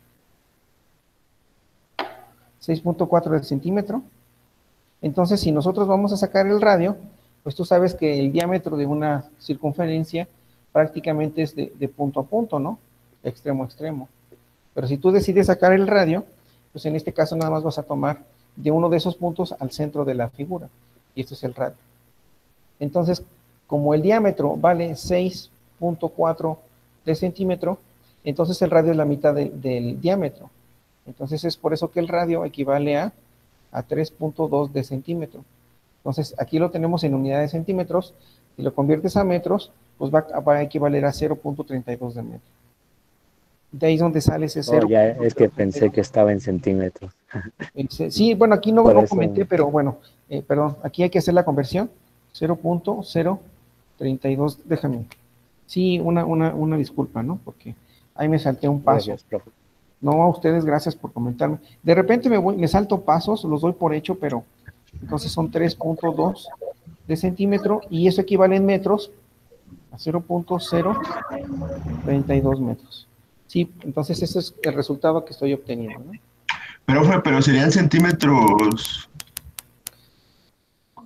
seis punto cuatro de centímetro. Entonces, si nosotros vamos a sacar el radio, pues tú sabes que el diámetro de una circunferencia prácticamente es de, de punto a punto, ¿no? Extremo a extremo. Pero si tú decides sacar el radio, pues en este caso nada más vas a tomar de uno de esos puntos al centro de la figura. Y esto es el radio. Entonces, como el diámetro vale seis punto cuatro de centímetro, entonces el radio es la mitad de, del diámetro. Entonces es por eso que el radio equivale a, a tres punto dos de centímetro. Entonces aquí lo tenemos en unidades de centímetros. Si lo conviertes a metros, pues va, va a equivaler a cero punto treinta y dos de metro. De ahí es donde sale ese cero. Oh, ya, es que pensé que estaba en centímetros. Sí, bueno, aquí no Por lo eso. comenté, pero bueno, eh, perdón, aquí hay que hacer la conversión. cero punto cero treinta y dos, déjame. Sí, una, una, una disculpa, ¿no? Porque ahí me salté un paso. Gracias, profe. No, a ustedes, gracias por comentarme. De repente me, voy, me salto pasos, los doy por hecho, pero entonces son tres punto dos de centímetro y eso equivale en metros a cero punto cero treinta y dos metros. Sí, entonces ese es el resultado que estoy obteniendo, ¿no? Pero, pero serían centímetros.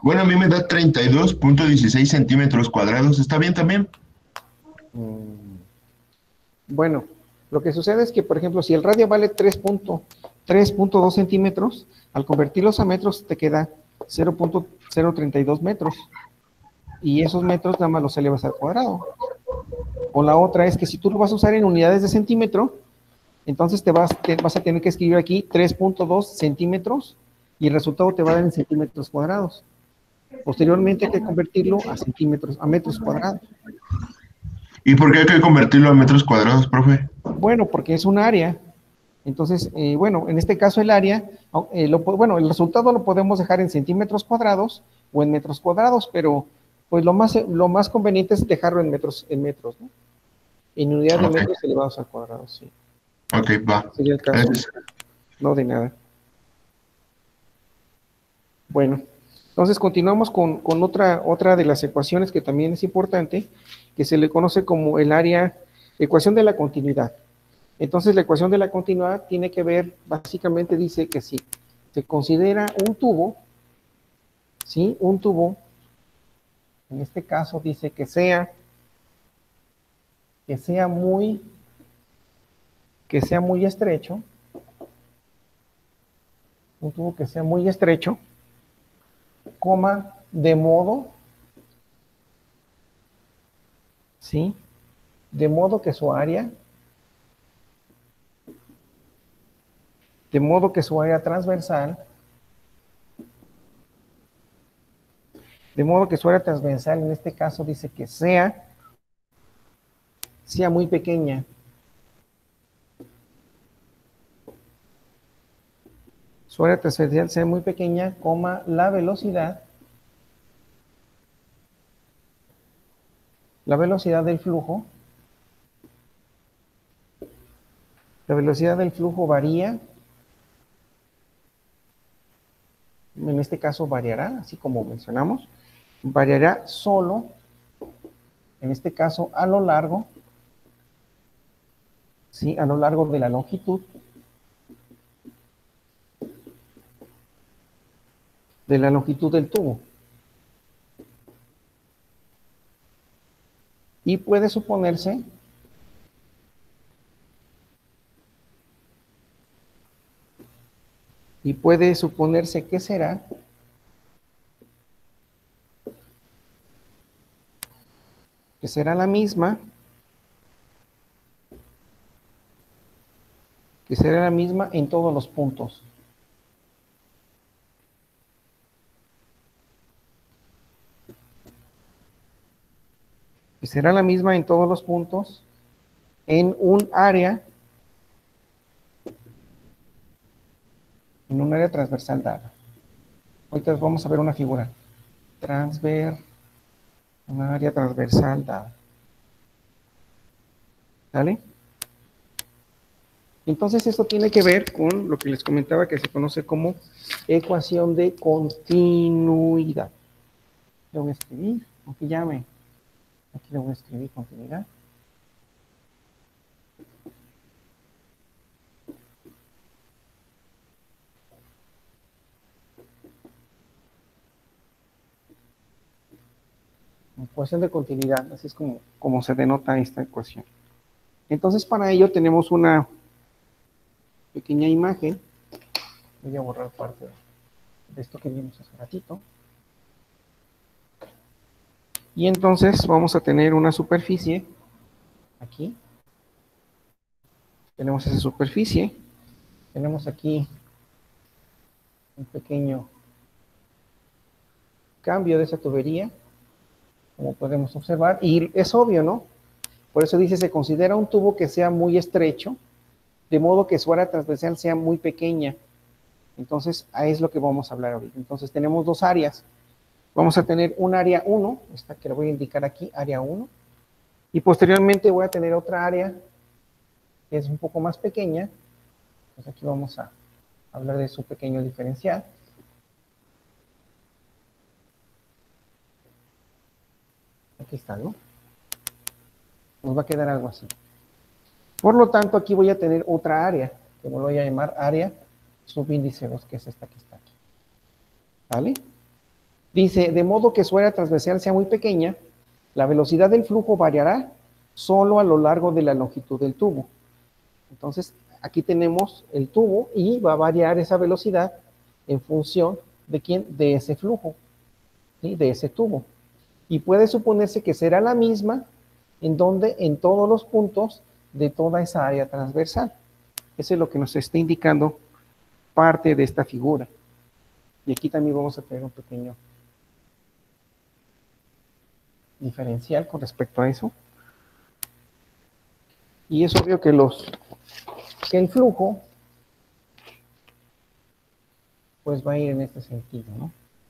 Bueno, a mí me da treinta y dos punto dieciséis centímetros cuadrados. ¿Está bien también? Mm, Bueno, lo que sucede es que, por ejemplo, si el radio vale tres punto dos centímetros, al convertirlos a metros te queda cero punto cero treinta y dos metros. Y esos metros nada más los elevas al cuadrado. O la otra es que si tú lo vas a usar en unidades de centímetro, entonces te vas, te vas a tener que escribir aquí tres punto dos centímetros y el resultado te va a dar en centímetros cuadrados. Posteriormente hay que convertirlo a centímetros, a metros cuadrados. ¿Y por qué hay que convertirlo a metros cuadrados, profe? Bueno, porque es un área. Entonces, eh, bueno, en este caso el área, eh, lo, bueno, el resultado lo podemos dejar en centímetros cuadrados o en metros cuadrados, pero pues lo más, lo más conveniente es dejarlo en metros, en metros, ¿no? En unidad de Ok. metros elevados al cuadrado, sí. Ok, va. Sería el caso. Gracias. No de nada. Bueno, entonces continuamos con, con otra, otra de las ecuaciones que también es importante, que se le conoce como el área, ecuación de la continuidad. Entonces la ecuación de la continuidad tiene que ver, básicamente dice que si se considera un tubo, ¿sí? Un tubo, en este caso dice que sea, que sea muy, que sea muy estrecho, un tubo que sea muy estrecho, coma, de modo, ¿sí? De modo que su área, de modo que su área transversal, de modo que su área transversal en este caso dice que sea, sea muy pequeña. Su área transversal sea muy pequeña, coma, la velocidad, la velocidad del flujo, la velocidad del flujo varía, en este caso variará, así como mencionamos, variará solo, en este caso a lo largo, ¿sí? A lo largo de la longitud, de la longitud del tubo. Y puede suponerse y puede suponerse que será que será la misma que será la misma en todos los puntos. Que será la misma en todos los puntos en un área en un área transversal dada. Ahorita vamos a ver una figura. Transver, una área transversal dada. ¿Sale? Entonces esto tiene que ver con lo que les comentaba que se conoce como ecuación de continuidad. Lo voy a escribir, aunque llame. Aquí le voy a escribir continuidad. Ecuación de continuidad, así es como, como se denota esta ecuación. Entonces para ello tenemos una pequeña imagen. Voy a borrar parte de esto que vimos hace ratito. Y entonces vamos a tener una superficie aquí. Tenemos esa superficie. Tenemos aquí un pequeño cambio de esa tubería, como podemos observar. Y es obvio, ¿no? Por eso dice, se considera un tubo que sea muy estrecho, de modo que su área transversal sea muy pequeña. Entonces, ahí es lo que vamos a hablar ahorita. Entonces, tenemos dos áreas. Vamos a tener un área uno, esta que le voy a indicar aquí, área uno. Y posteriormente voy a tener otra área que es un poco más pequeña. Pues aquí vamos a hablar de su pequeño diferencial. Aquí está, ¿no? Nos va a quedar algo así. Por lo tanto, aquí voy a tener otra área, que me voy a llamar área subíndice dos, que es esta que está aquí. ¿Vale? Dice, de modo que su área transversal sea muy pequeña, la velocidad del flujo variará solo a lo largo de la longitud del tubo. Entonces, aquí tenemos el tubo y va a variar esa velocidad en función de quién, de ese flujo, ¿sí? De ese tubo. Y puede suponerse que será la misma en donde en todos los puntos de toda esa área transversal. Eso es lo que nos está indicando parte de esta figura. Y aquí también vamos a tener un pequeño diferencial con respecto a eso. Y es obvio que los que el flujo pues va a ir en este sentido, ¿no?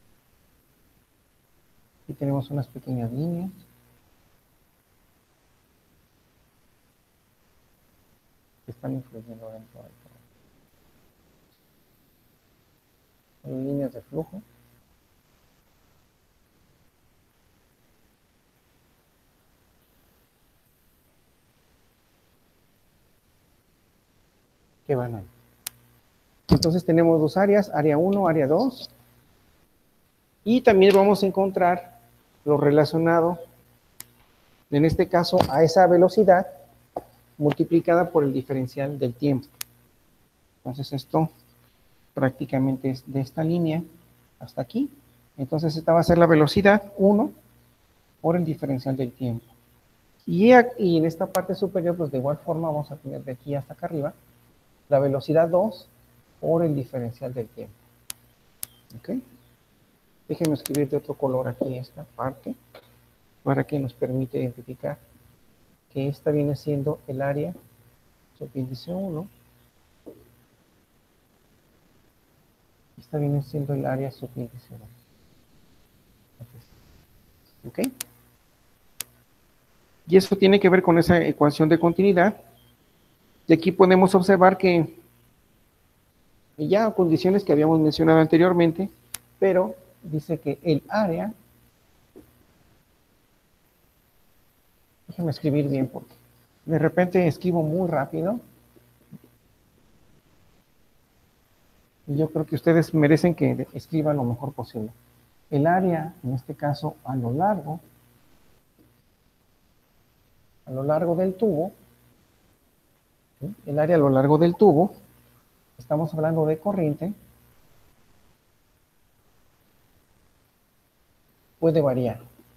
Aquí tenemos unas pequeñas líneas. Que están influyendo dentro de todo. Son líneas de flujo. Que van ahí. Entonces tenemos dos áreas, área uno, área dos. Y también vamos a encontrar lo relacionado, en este caso, a esa velocidad multiplicada por el diferencial del tiempo. Entonces esto prácticamente es de esta línea hasta aquí. Entonces esta va a ser la velocidad uno por el diferencial del tiempo. Y, y en esta parte superior, pues de igual forma vamos a tener de aquí hasta acá arriba la velocidad dos por el diferencial del tiempo. ¿Ok? Déjenme escribir de otro color aquí esta parte para que nos permita identificar que esta viene siendo el área subíndice uno. Esta viene siendo el área subíndice dos. ¿Ok? Y eso tiene que ver con esa ecuación de continuidad. Y aquí podemos observar que ya condiciones que habíamos mencionado anteriormente, pero dice que el área, déjenme escribir bien porque de repente escribo muy rápido. Y yo creo que ustedes merecen que escriban lo mejor posible. El área, en este caso, a lo largo, a lo largo del tubo, ¿sí? El área a lo largo del tubo, estamos hablando de corriente, puede variar.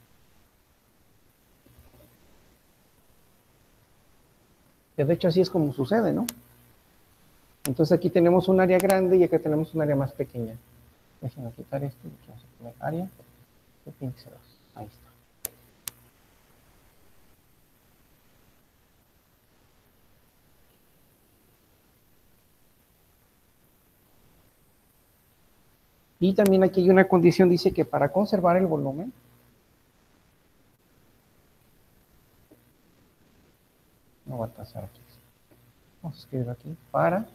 Que de hecho así es como sucede, ¿no? Entonces aquí tenemos un área grande y acá tenemos un área más pequeña. Déjenme quitar esto y vamos a poner área subíndice dos. Ahí está. Y también aquí hay una condición, dice que para conservar el volumen, no va a pasar aquí. Vamos a escribir aquí, para,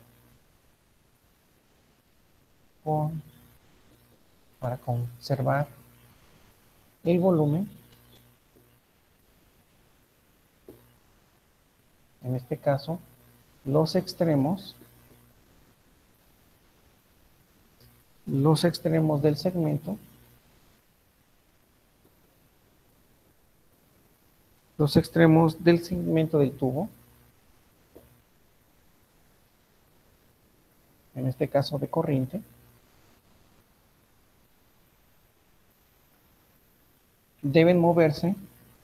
con, para conservar el volumen, en este caso, los extremos, los extremos del segmento, los extremos del segmento del tubo, en este caso de corriente, deben moverse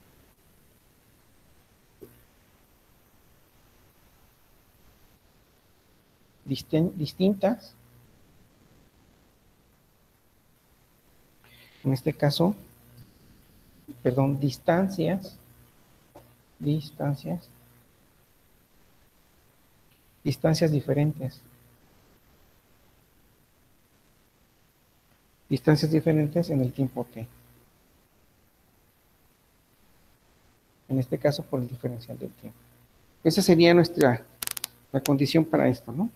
distin- distintas, en este caso, perdón, distancias, distancias, distancias diferentes, distancias diferentes en el tiempo t. En este caso por el diferencial del tiempo. Esa sería nuestra la condición para esto, ¿no?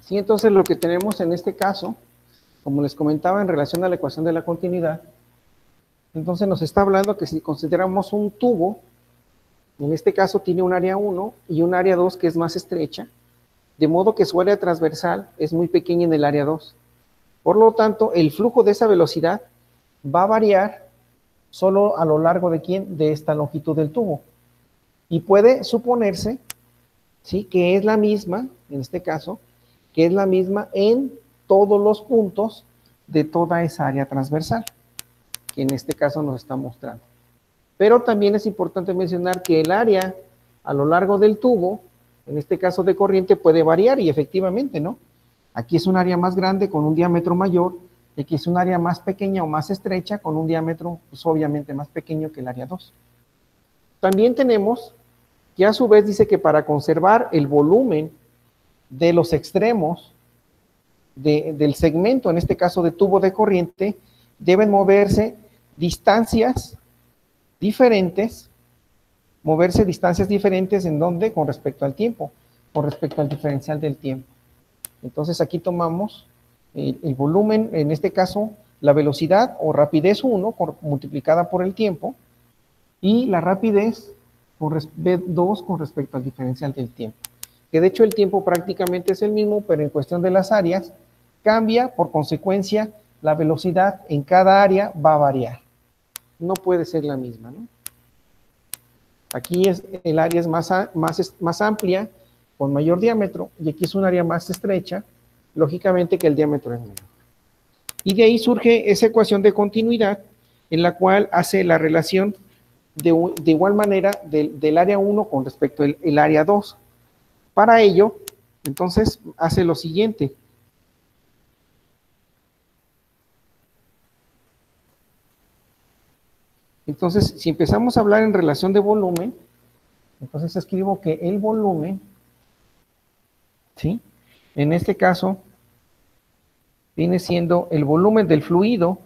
Sí, entonces lo que tenemos en este caso, como les comentaba en relación a la ecuación de la continuidad, entonces nos está hablando que si consideramos un tubo, en este caso tiene un área uno y un área dos que es más estrecha, de modo que su área transversal es muy pequeña en el área dos. Por lo tanto, el flujo de esa velocidad va a variar solo a lo largo de quién, de esta longitud del tubo. Y puede suponerse, ¿sí?, que es la misma, en este caso, que es la misma en todos los puntos de toda esa área transversal, que en este caso nos está mostrando. Pero también es importante mencionar que el área a lo largo del tubo, en este caso de corriente, puede variar, y efectivamente, ¿no? Aquí es un área más grande con un diámetro mayor, y aquí es un área más pequeña o más estrecha con un diámetro, pues obviamente más pequeño que el área dos. También tenemos que a su vez dice que para conservar el volumen de los extremos de, del segmento, en este caso de tubo de corriente, deben moverse distancias diferentes, moverse distancias diferentes en donde, con respecto al tiempo, con respecto al diferencial del tiempo. Entonces aquí tomamos el, el volumen, en este caso la velocidad o rapidez uno por, multiplicada por el tiempo, y la rapidez por B dos con respecto al diferencial del tiempo. Que de hecho el tiempo prácticamente es el mismo, pero en cuestión de las áreas cambia, por consecuencia la velocidad en cada área va a variar. No puede ser la misma, ¿no? Aquí es, el área es más, más, más amplia, con mayor diámetro, y aquí es un área más estrecha, lógicamente que el diámetro es menor. Y de ahí surge esa ecuación de continuidad, en la cual hace la relación de, de igual manera del, del área uno con respecto al el área dos. Para ello, entonces, hace lo siguiente. Entonces, si empezamos a hablar en relación de volumen, entonces escribo que el volumen, ¿sí?, en este caso, viene siendo el volumen del fluido,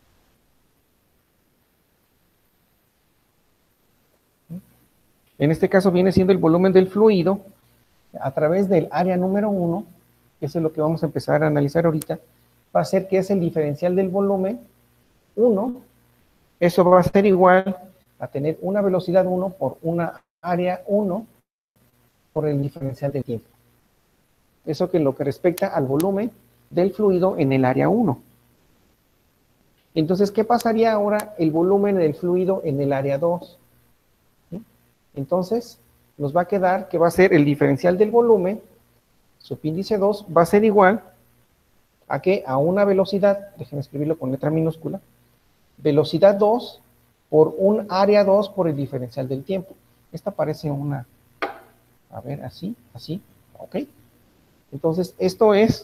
en este caso viene siendo el volumen del fluido a través del área número uno, que eso es lo que vamos a empezar a analizar ahorita, va a ser que es el diferencial del volumen uno. Eso va a ser igual a tener una velocidad uno por una área uno por el diferencial del tiempo. Eso que en lo que respecta al volumen del fluido en el área uno. Entonces, ¿qué pasaría ahora el volumen del fluido en el área dos? ¿Sí? Entonces, nos va a quedar que va a ser el diferencial del volumen, subíndice dos, va a ser igual a que a una velocidad, déjenme escribirlo con letra minúscula, velocidad dos por un área dos por el diferencial del tiempo. Esta parece una, a ver, así, así, ok. Entonces, esto es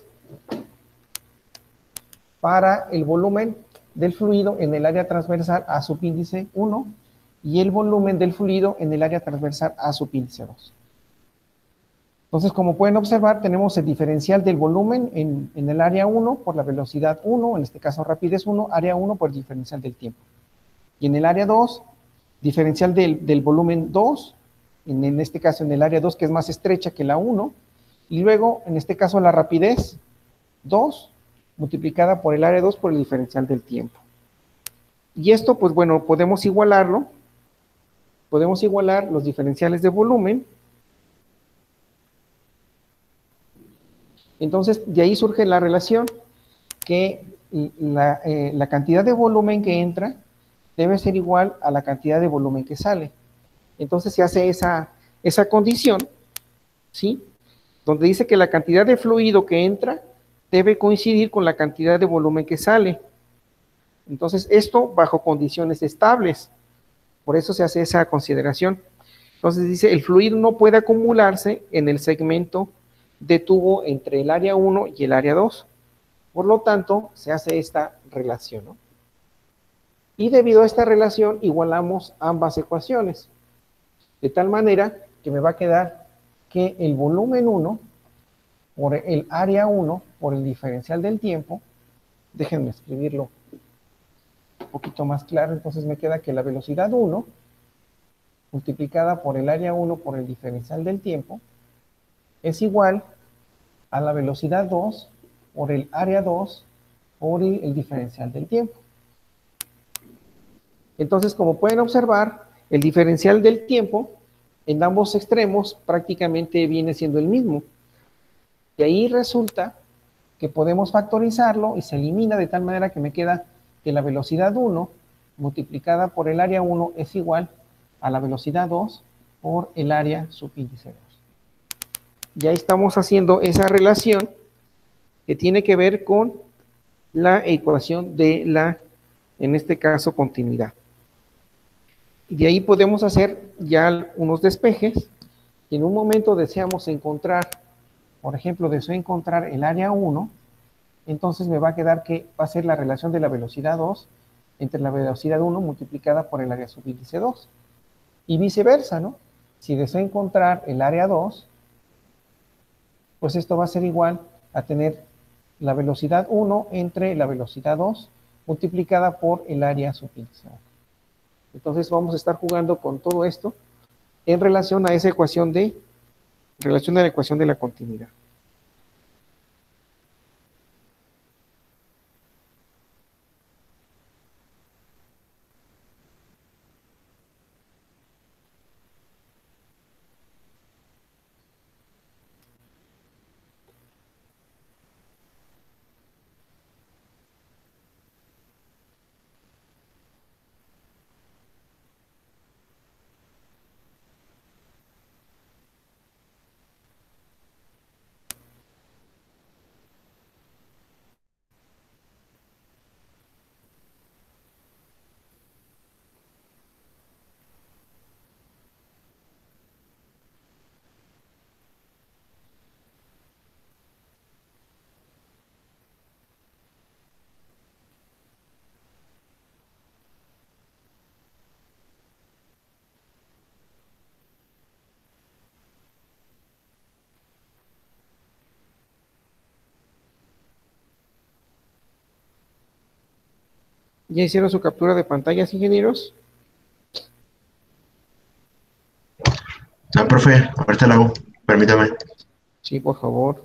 para el volumen del fluido en el área transversal a subíndice uno y el volumen del fluido en el área transversal a subíndice dos. Entonces, como pueden observar, tenemos el diferencial del volumen en, en el área uno por la velocidad uno, en este caso rapidez uno, área uno por el diferencial del tiempo. Y en el área dos, diferencial del, del volumen dos, en, en este caso en el área dos, que es más estrecha que la uno, y luego, en este caso, la rapidez dos, multiplicada por el área dos por el diferencial del tiempo. Y esto, pues bueno, podemos igualarlo, podemos igualar los diferenciales de volumen. Entonces, de ahí surge la relación que la, eh, la cantidad de volumen que entra debe ser igual a la cantidad de volumen que sale. Entonces se hace esa, esa condición, ¿sí?, donde dice que la cantidad de fluido que entra debe coincidir con la cantidad de volumen que sale. Entonces, esto bajo condiciones estables. Por eso se hace esa consideración. Entonces dice, el fluido no puede acumularse en el segmento de tubo entre el área uno y el área dos. Por lo tanto, se hace esta relación, ¿no? Y debido a esta relación, igualamos ambas ecuaciones. De tal manera que me va a quedar que el volumen uno por el área uno por el diferencial del tiempo, déjenme escribirlo un poquito más claro, entonces me queda que la velocidad uno multiplicada por el área uno por el diferencial del tiempo es igual a la velocidad dos por el área dos por el, el diferencial del tiempo. Entonces, como pueden observar, el diferencial del tiempo en ambos extremos prácticamente viene siendo el mismo. Y ahí resulta que podemos factorizarlo y se elimina de tal manera que me queda que la velocidad uno multiplicada por el área uno es igual a la velocidad dos por el área subíndice dos. Ya estamos haciendo esa relación que tiene que ver con la ecuación de la, en este caso, continuidad. Y de ahí podemos hacer ya unos despejes. Y en un momento deseamos encontrar, por ejemplo, deseo encontrar el área uno, entonces me va a quedar que va a ser la relación de la velocidad dos entre la velocidad uno multiplicada por el área subíndice dos. Y viceversa, ¿no? Si deseo encontrar el área dos, pues esto va a ser igual a tener la velocidad uno entre la velocidad dos multiplicada por el área subíndice dos. Entonces vamos a estar jugando con todo esto en relación a esa ecuación de, en relación a la ecuación de la continuidad. ¿Ya hicieron su captura de pantallas, ingenieros? No, profe, ahorita la hago, permítame. Sí, por favor.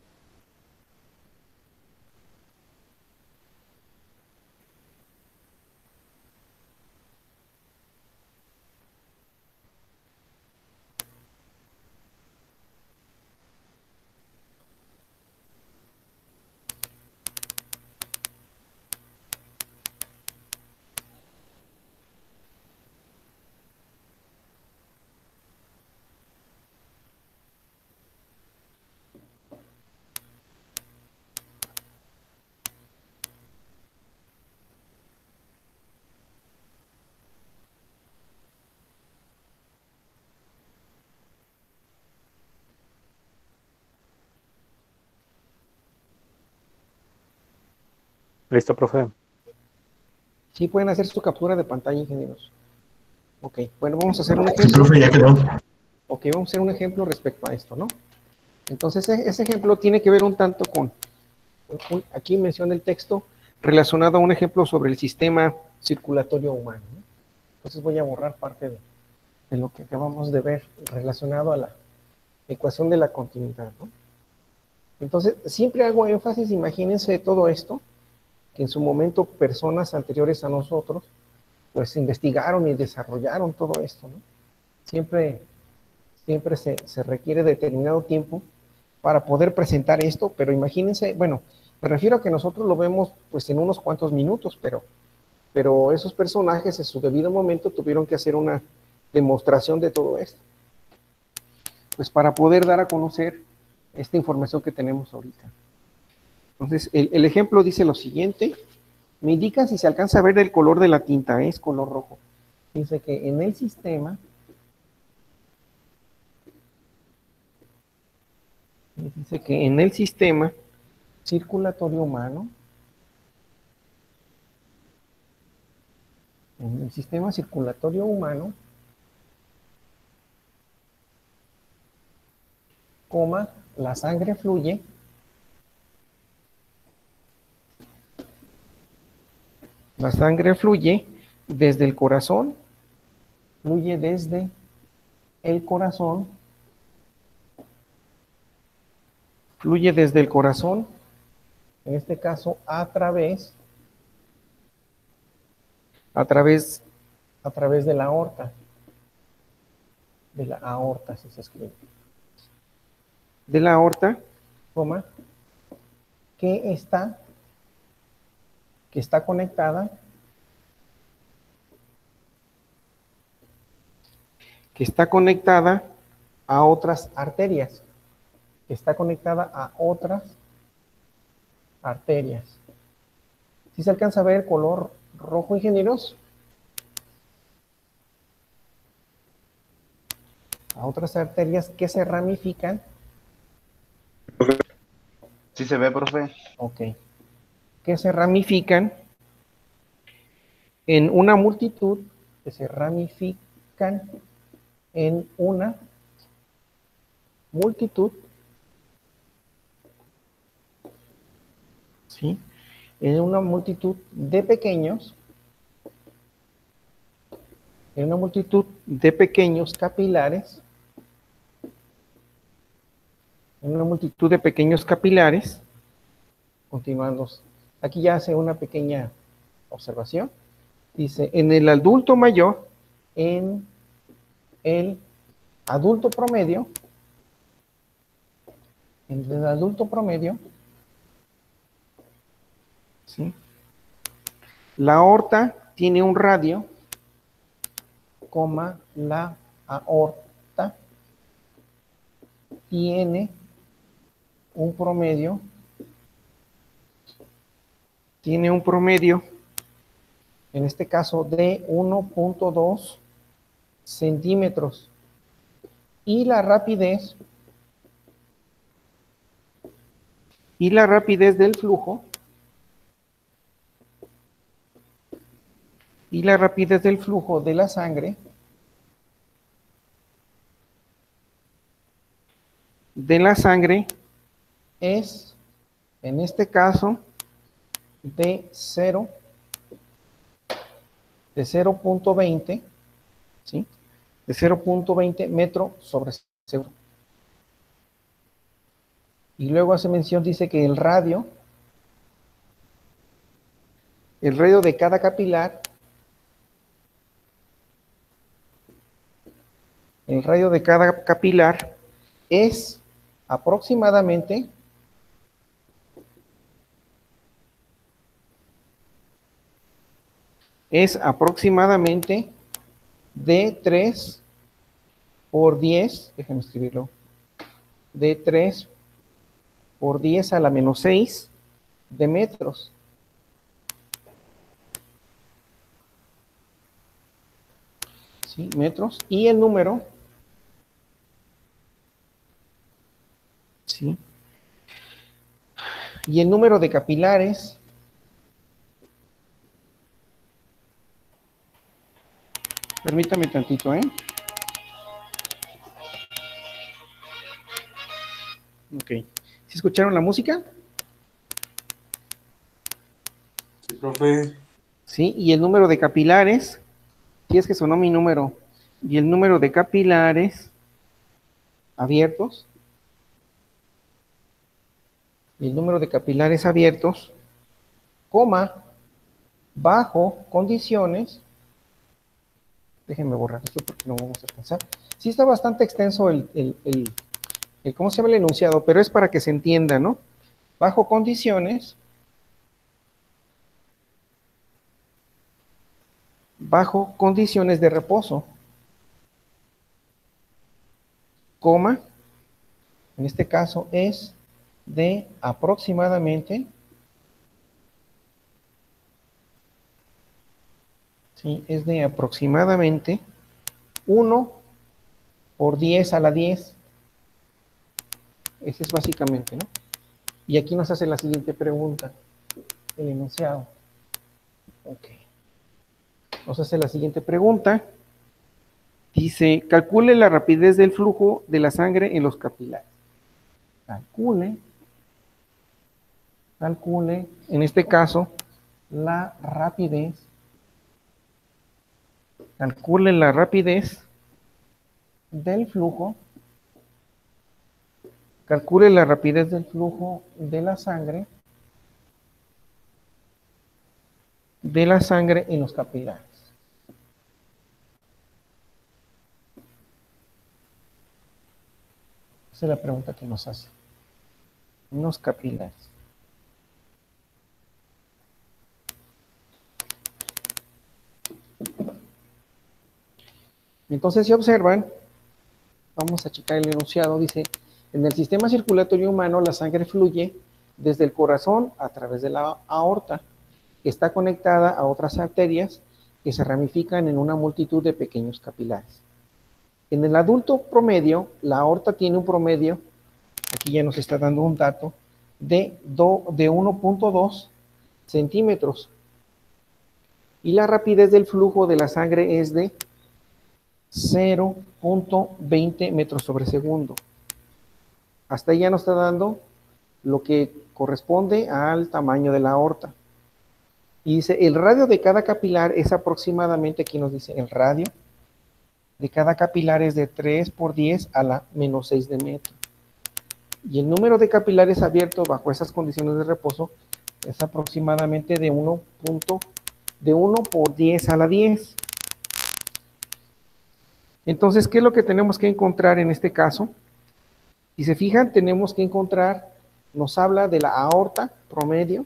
Listo, profe. Sí, pueden hacer su captura de pantalla, ingenieros. Ok, bueno, vamos a hacer un Sí, ejemplo. profe, ya quedó. Ok, vamos a hacer un ejemplo respecto a esto, ¿no? Entonces, e- ese ejemplo tiene que ver un tanto con, un- aquí menciona el texto, relacionado a un ejemplo sobre el sistema circulatorio humano, ¿no? Entonces voy a borrar parte de, de lo que acabamos de ver relacionado a la ecuación de la continuidad, ¿no? Entonces, siempre hago énfasis, imagínense todo esto, que en su momento personas anteriores a nosotros, pues investigaron y desarrollaron todo esto, ¿no? Siempre, siempre se, se requiere determinado tiempo para poder presentar esto, pero imagínense, bueno, me refiero a que nosotros lo vemos pues en unos cuantos minutos, pero, pero esos personajes en su debido momento tuvieron que hacer una demostración de todo esto, pues para poder dar a conocer esta información que tenemos ahorita. Entonces, el, el ejemplo dice lo siguiente, me indica si se alcanza a ver el color de la tinta, ¿eh? Es color rojo. Dice que en el sistema, dice que en el sistema circulatorio humano, en el sistema circulatorio humano, coma, la sangre fluye la sangre fluye desde el corazón, fluye desde el corazón fluye desde el corazón, en este caso a través, a través, a través de la aorta, de la aorta, si se escribe, de la aorta, coma, que está, que está conectada, que está conectada a otras arterias, que está conectada a otras arterias. ¿Sí se alcanza a ver el color rojo, ingenieros? A otras arterias que se ramifican. Sí se ve, profe. Ok. Que se ramifican en una multitud, que se ramifican en una multitud, ¿sí? En una multitud de pequeños, en una multitud de pequeños capilares, en una multitud de pequeños capilares, continuando, aquí ya hace una pequeña observación, dice, en el adulto mayor, en el adulto promedio, en el adulto promedio, ¿sí? La aorta tiene un radio, coma, la aorta tiene un promedio, tiene un promedio, en este caso de uno punto dos centímetros, y la rapidez, y la rapidez del flujo, y la rapidez del flujo de la sangre, de la sangre es, en este caso, de cero, de cero punto veinte, ¿sí? De cero punto veinte metro sobre segundo. Y luego hace mención, dice que el radio, el radio de cada capilar, el radio de cada capilar es aproximadamente es aproximadamente de tres por diez, déjenme escribirlo, de tres por diez a la menos seis de metros. ¿Sí? Metros. Y el número, ¿sí? Y el número de capilares, permítame tantito, ¿eh? Ok. ¿Sí escucharon la música? Sí, profe. Sí, y el número de capilares, si es que sonó mi número, y el número de capilares abiertos, y el número de capilares abiertos, coma, bajo condiciones, déjenme borrar esto porque no vamos a alcanzar. Sí está bastante extenso el, el, el, el, ¿cómo se llama el enunciado? Pero es para que se entienda, ¿no? Bajo condiciones, bajo condiciones de reposo, coma, en este caso es de aproximadamente, sí, es de aproximadamente uno por diez a la diez. Ese es básicamente, ¿no? Y aquí nos hace la siguiente pregunta, el enunciado. Ok. Nos hace la siguiente pregunta. Dice, calcule la rapidez del flujo de la sangre en los capilares. Calcule, calcule, en este caso, la rapidez, calcule la rapidez del flujo Calcule la rapidez del flujo de la sangre, de la sangre en los capilares. Esa es la pregunta que nos hace. En los capilares. Entonces, si observan, vamos a checar el enunciado, dice, en el sistema circulatorio humano la sangre fluye desde el corazón a través de la aorta, que está conectada a otras arterias que se ramifican en una multitud de pequeños capilares. En el adulto promedio, la aorta tiene un promedio, aquí ya nos está dando un dato, de, de uno punto dos centímetros. Y la rapidez del flujo de la sangre es de cero punto veinte metros sobre segundo. Hasta ahí ya nos está dando lo que corresponde al tamaño de la aorta. Y dice, el radio de cada capilar es aproximadamente, aquí nos dice, el radio de cada capilar es de tres por diez a la menos seis de metro. Y el número de capilares abiertos bajo esas condiciones de reposo es aproximadamente de uno, de uno por diez a la diez. Entonces, ¿qué es lo que tenemos que encontrar en este caso? Si se fijan, tenemos que encontrar, nos habla de la aorta promedio,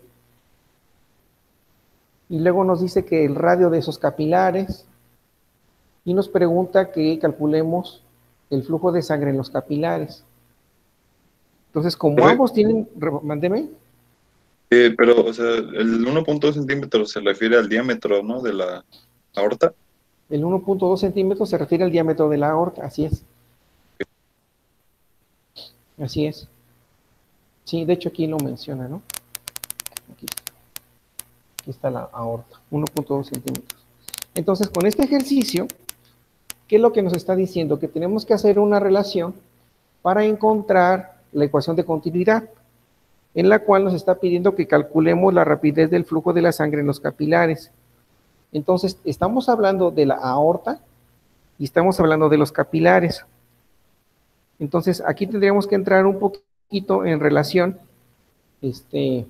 y luego nos dice que el radio de esos capilares, y nos pregunta que calculemos el flujo de sangre en los capilares. Entonces, como Profe, ambos tienen, mándeme. eh, pero, o sea, el uno punto dos centímetros se refiere al diámetro, ¿no? De la aorta. El uno punto dos centímetros se refiere al diámetro de la aorta, así es. Así es. Sí, de hecho aquí lo menciona, ¿no? Aquí, aquí está la aorta, uno punto dos centímetros. Entonces, con este ejercicio, ¿qué es lo que nos está diciendo? Que tenemos que hacer una relación para encontrar la ecuación de continuidad, en la cual nos está pidiendo que calculemos la rapidez del flujo de la sangre en los capilares. Entonces, estamos hablando de la aorta y estamos hablando de los capilares. Entonces, aquí tendríamos que entrar un poquito en relación este,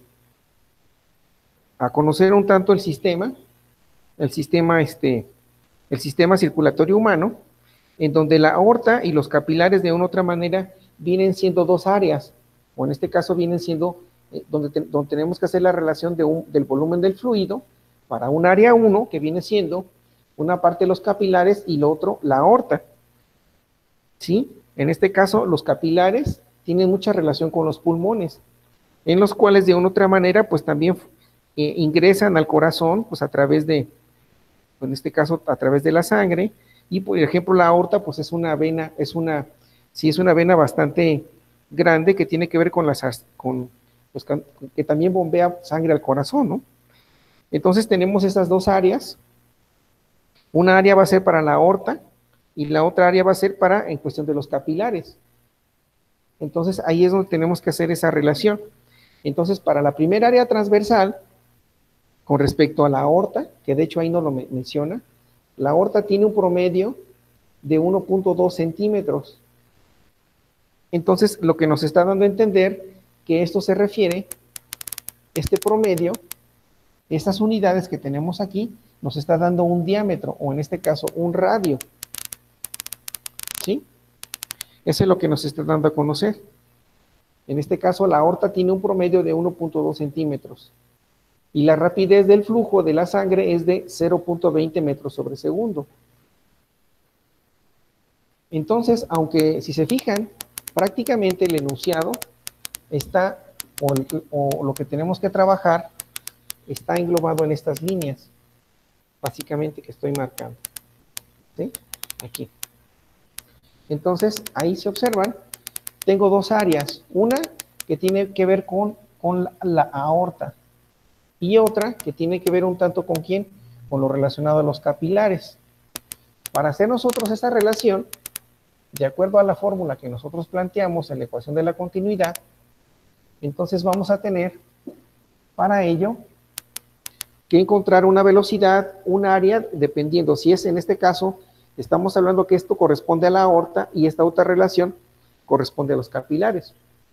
a conocer un tanto el sistema, el sistema, este, el sistema circulatorio humano, en donde la aorta y los capilares de una u otra manera vienen siendo dos áreas, o en este caso vienen siendo eh, donde, te, donde tenemos que hacer la relación de un, del volumen del fluido para un área uno, que viene siendo una parte de los capilares y lo otro, la aorta. ¿Sí? En este caso, los capilares tienen mucha relación con los pulmones, en los cuales de una u otra manera, pues también eh, ingresan al corazón, pues a través de, en este caso, a través de la sangre, y por ejemplo, la aorta, pues es una vena, es una, sí, es una vena bastante grande que tiene que ver con las, con, pues, que también bombea sangre al corazón, ¿no? Entonces tenemos estas dos áreas, una área va a ser para la aorta y la otra área va a ser para, en cuestión de los capilares. Entonces ahí es donde tenemos que hacer esa relación. Entonces para la primera área transversal, con respecto a la aorta, que de hecho ahí no lo me menciona, la aorta tiene un promedio de uno punto dos centímetros. Entonces lo que nos está dando a entender que esto se refiere, este promedio, estas unidades que tenemos aquí, nos está dando un diámetro, o en este caso, un radio. ¿Sí? Eso es lo que nos está dando a conocer. En este caso, la aorta tiene un promedio de uno punto dos centímetros. Y la rapidez del flujo de la sangre es de cero punto veinte metros sobre segundo. Entonces, aunque si se fijan, prácticamente el enunciado está, o, o lo que tenemos que trabajar, está englobado en estas líneas, básicamente que estoy marcando, ¿sí? Aquí. Entonces, ahí se observan, tengo dos áreas, una que tiene que ver con, con la, la aorta, y otra que tiene que ver un tanto con quién, con lo relacionado a los capilares. Para hacer nosotros esta relación, de acuerdo a la fórmula que nosotros planteamos en la ecuación de la continuidad, entonces vamos a tener para ello que encontrar una velocidad, un área, dependiendo si es en este caso, estamos hablando que esto corresponde a la aorta y esta otra relación corresponde a los capilares.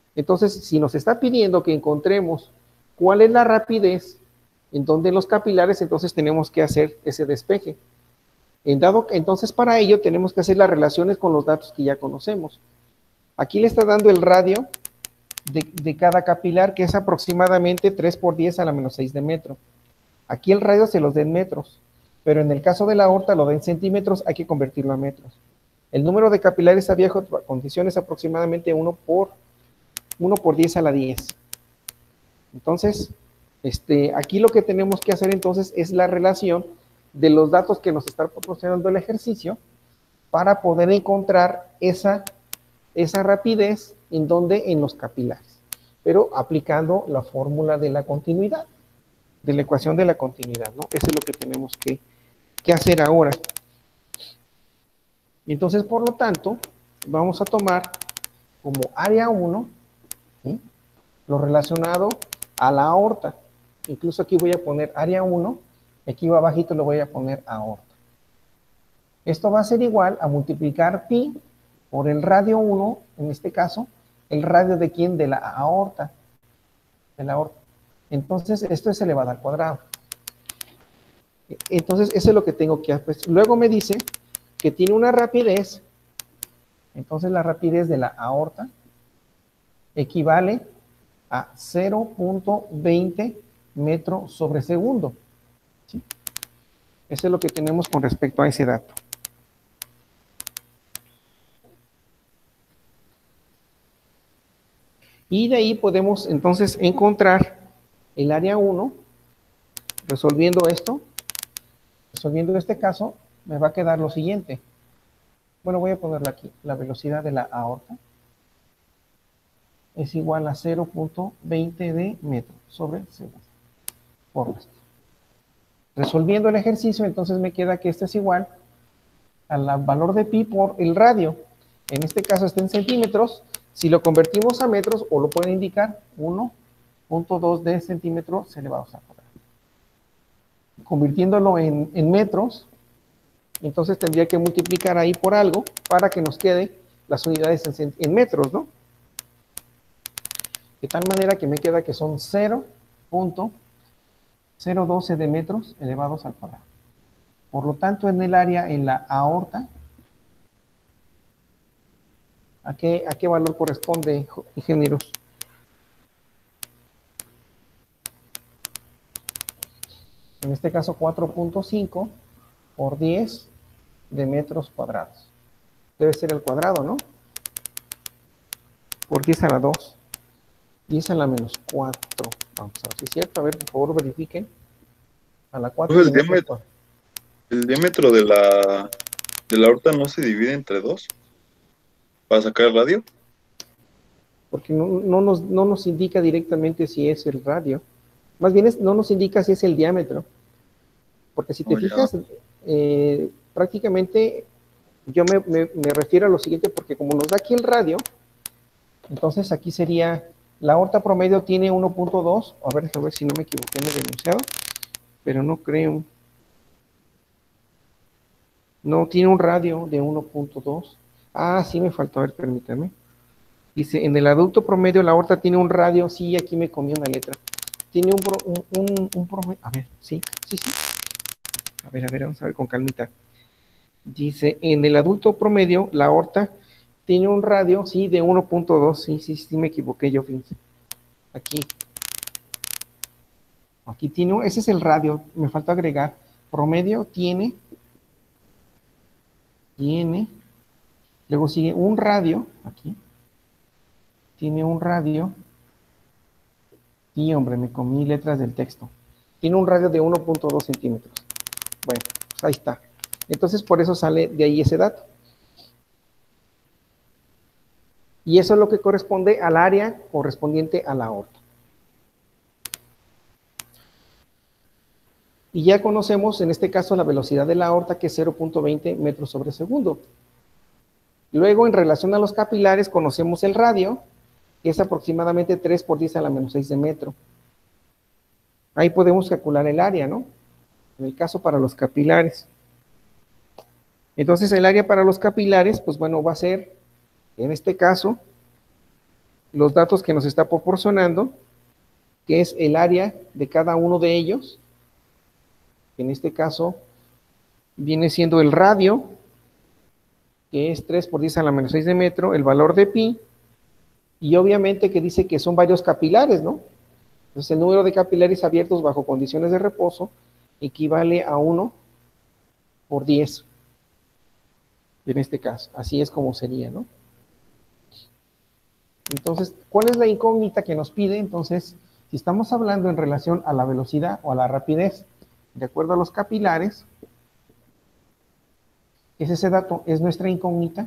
Entonces, si nos está pidiendo que encontremos cuál es la rapidez en donde los capilares, entonces tenemos que hacer ese despeje. En dado, entonces, para ello tenemos que hacer las relaciones con los datos que ya conocemos. Aquí le está dando el radio de, de cada capilar, que es aproximadamente tres por diez a la menos seis de metro. Aquí el radio se los da en metros, pero en el caso de la aorta lo da en centímetros, hay que convertirlo a metros. El número de capilares a vieja condición es aproximadamente uno por diez a la diez. Entonces, este, aquí lo que tenemos que hacer entonces es la relación de los datos que nos está proporcionando el ejercicio para poder encontrar esa, esa rapidez en donde en los capilares, pero aplicando la fórmula de la continuidad, de la ecuación de la continuidad, ¿no? Eso es lo que tenemos que, que hacer ahora. Entonces, por lo tanto, vamos a tomar como área uno, ¿sí?, lo relacionado a la aorta. Incluso aquí voy a poner área uno, aquí abajito le voy a poner aorta. Esto va a ser igual a multiplicar pi por el radio uno, en este caso, el radio de quién, de la aorta. De la aorta. Entonces, esto es elevado al cuadrado. Entonces, eso es lo que tengo que hacer. Luego me dice que tiene una rapidez. Entonces, la rapidez de la aorta equivale a cero punto veinte metros sobre segundo. ¿Sí? Eso es lo que tenemos con respecto a ese dato. Y de ahí podemos entonces encontrar el área uno, resolviendo esto, resolviendo este caso, me va a quedar lo siguiente. Bueno, voy a ponerlo aquí. La velocidad de la aorta es igual a cero punto veinte de metro sobre segundo. Por esto. Resolviendo el ejercicio, entonces me queda que este es igual al valor de pi por el radio. En este caso está en centímetros. Si lo convertimos a metros, o lo puede indicar, uno punto dos de centímetros elevados al cuadrado. Convirtiéndolo en, en metros, entonces tendría que multiplicar ahí por algo para que nos quede las unidades en, en metros, ¿no? De tal manera que me queda que son cero punto cero doce de metros elevados al cuadrado. Por lo tanto, en el área, en la aorta, ¿a qué, a qué valor corresponde, ingenieros? En este caso, cuatro punto cinco por diez de metros cuadrados. Debe ser el cuadrado, ¿no? Por diez a la dos. diez a la menos cuatro. Vamos a ver si es cierto. A ver, por favor, verifiquen. A la cuatro. Pues el, diámetro, el diámetro de la, de la aorta no se divide entre dos para sacar el radio. Porque no, no, nos, no nos indica directamente si es el radio. Más bien es, no nos indica si es el diámetro. Porque si te Oh, fijas, eh, prácticamente yo me, me, me refiero a lo siguiente, porque como nos da aquí el radio, entonces aquí sería, la aorta promedio tiene uno punto dos, a ver, a ver si no me equivoqué en el enunciado, pero no creo. No, tiene un radio de uno punto dos. Ah, sí me faltó, a ver, permítame. Dice, en el adulto promedio la aorta tiene un radio, sí, aquí me comí una letra. Tiene un, pro, un, un, un promedio, a ver, sí, sí, sí. A ver, a ver, vamos a ver con calmita. Dice, en el adulto promedio, la aorta tiene un radio, sí, de uno punto dos. Sí, sí, sí, me equivoqué yo, fíjense. Aquí. Aquí tiene, ese es el radio, me falta agregar. Promedio tiene, tiene, luego sigue un radio, aquí. Tiene un radio. Sí, hombre, me comí letras del texto. Tiene un radio de uno punto dos centímetros. Bueno, pues ahí está. Entonces, por eso sale de ahí ese dato. Y eso es lo que corresponde al área correspondiente a la aorta. Y ya conocemos, en este caso, la velocidad de la aorta, que es cero punto veinte metros sobre segundo. Luego, en relación a los capilares, conocemos el radio, que es aproximadamente tres por diez a la menos seis de metro. Ahí podemos calcular el área, ¿no? En el caso para los capilares. Entonces, el área para los capilares, pues bueno, va a ser, en este caso, los datos que nos está proporcionando, que es el área de cada uno de ellos. En este caso, viene siendo el radio, que es tres por diez a la menos seis de metro, el valor de pi, y obviamente que dice que son varios capilares, ¿no? Entonces, el número de capilares abiertos bajo condiciones de reposo equivale a uno por diez. En este caso, así es como sería, ¿no? Entonces, ¿cuál es la incógnita que nos pide? Entonces, si estamos hablando en relación a la velocidad o a la rapidez, de acuerdo a los capilares, es ese dato, es nuestra incógnita.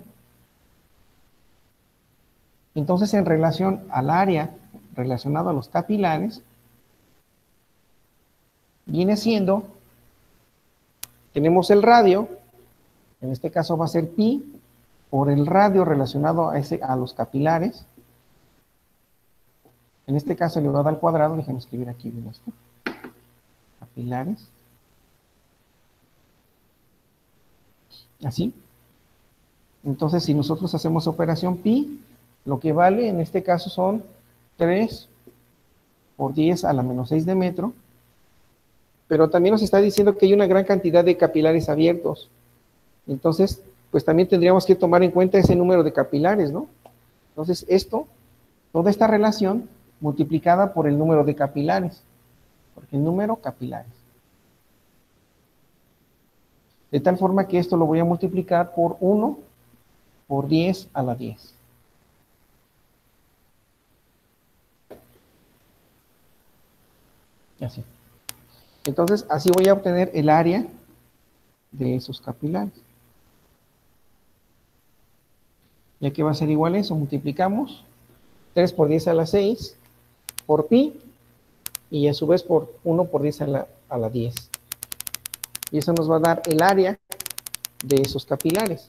Entonces, en relación al área relacionado a los capilares, viene siendo, tenemos el radio, en este caso va a ser pi, por el radio relacionado a, ese, a los capilares. En este caso elevado al cuadrado, déjenme escribir aquí bien esto. Capilares. Así. Entonces, si nosotros hacemos operación pi, lo que vale en este caso son tres por diez a la menos seis de metro. Pero también nos está diciendo que hay una gran cantidad de capilares abiertos. Entonces, pues también tendríamos que tomar en cuenta ese número de capilares, ¿no? Entonces, esto, toda esta relación multiplicada por el número de capilares, porque el número capilares. De tal forma que esto lo voy a multiplicar por uno por diez a la diez. Y así. Entonces, así voy a obtener el área de esos capilares. Ya que va a ser igual a eso, multiplicamos tres por diez a la seis por pi, y a su vez por uno por diez a la, a la diez. Y eso nos va a dar el área de esos capilares.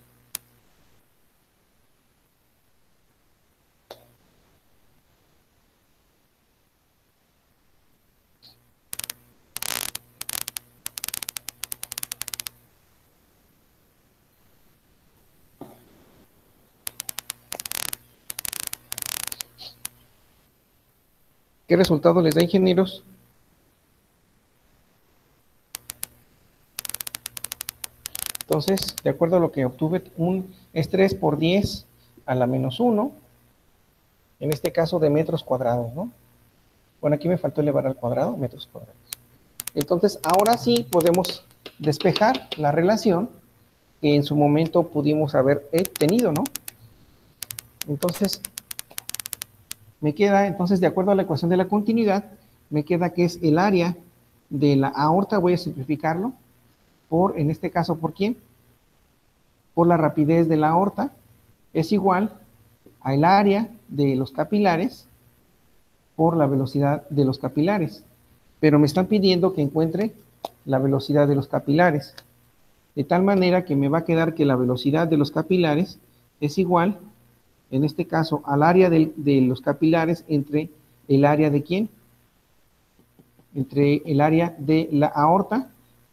¿Qué resultado les da, ingenieros? Entonces, de acuerdo a lo que obtuve, un, es tres por diez a la menos uno, en este caso de metros cuadrados, ¿no? Bueno, aquí me faltó elevar al cuadrado, metros cuadrados. Entonces, ahora sí podemos despejar la relación que en su momento pudimos haber tenido, ¿no? Entonces, me queda, entonces, de acuerdo a la ecuación de la continuidad, me queda que es el área de la aorta, voy a simplificarlo, por, en este caso, ¿por quién? Por la rapidez de la aorta, es igual al área de los capilares por la velocidad de los capilares. Pero me están pidiendo que encuentre la velocidad de los capilares. De tal manera que me va a quedar que la velocidad de los capilares es igual, en este caso, al área de, de los capilares entre el área de ¿quién? Entre el área de la aorta.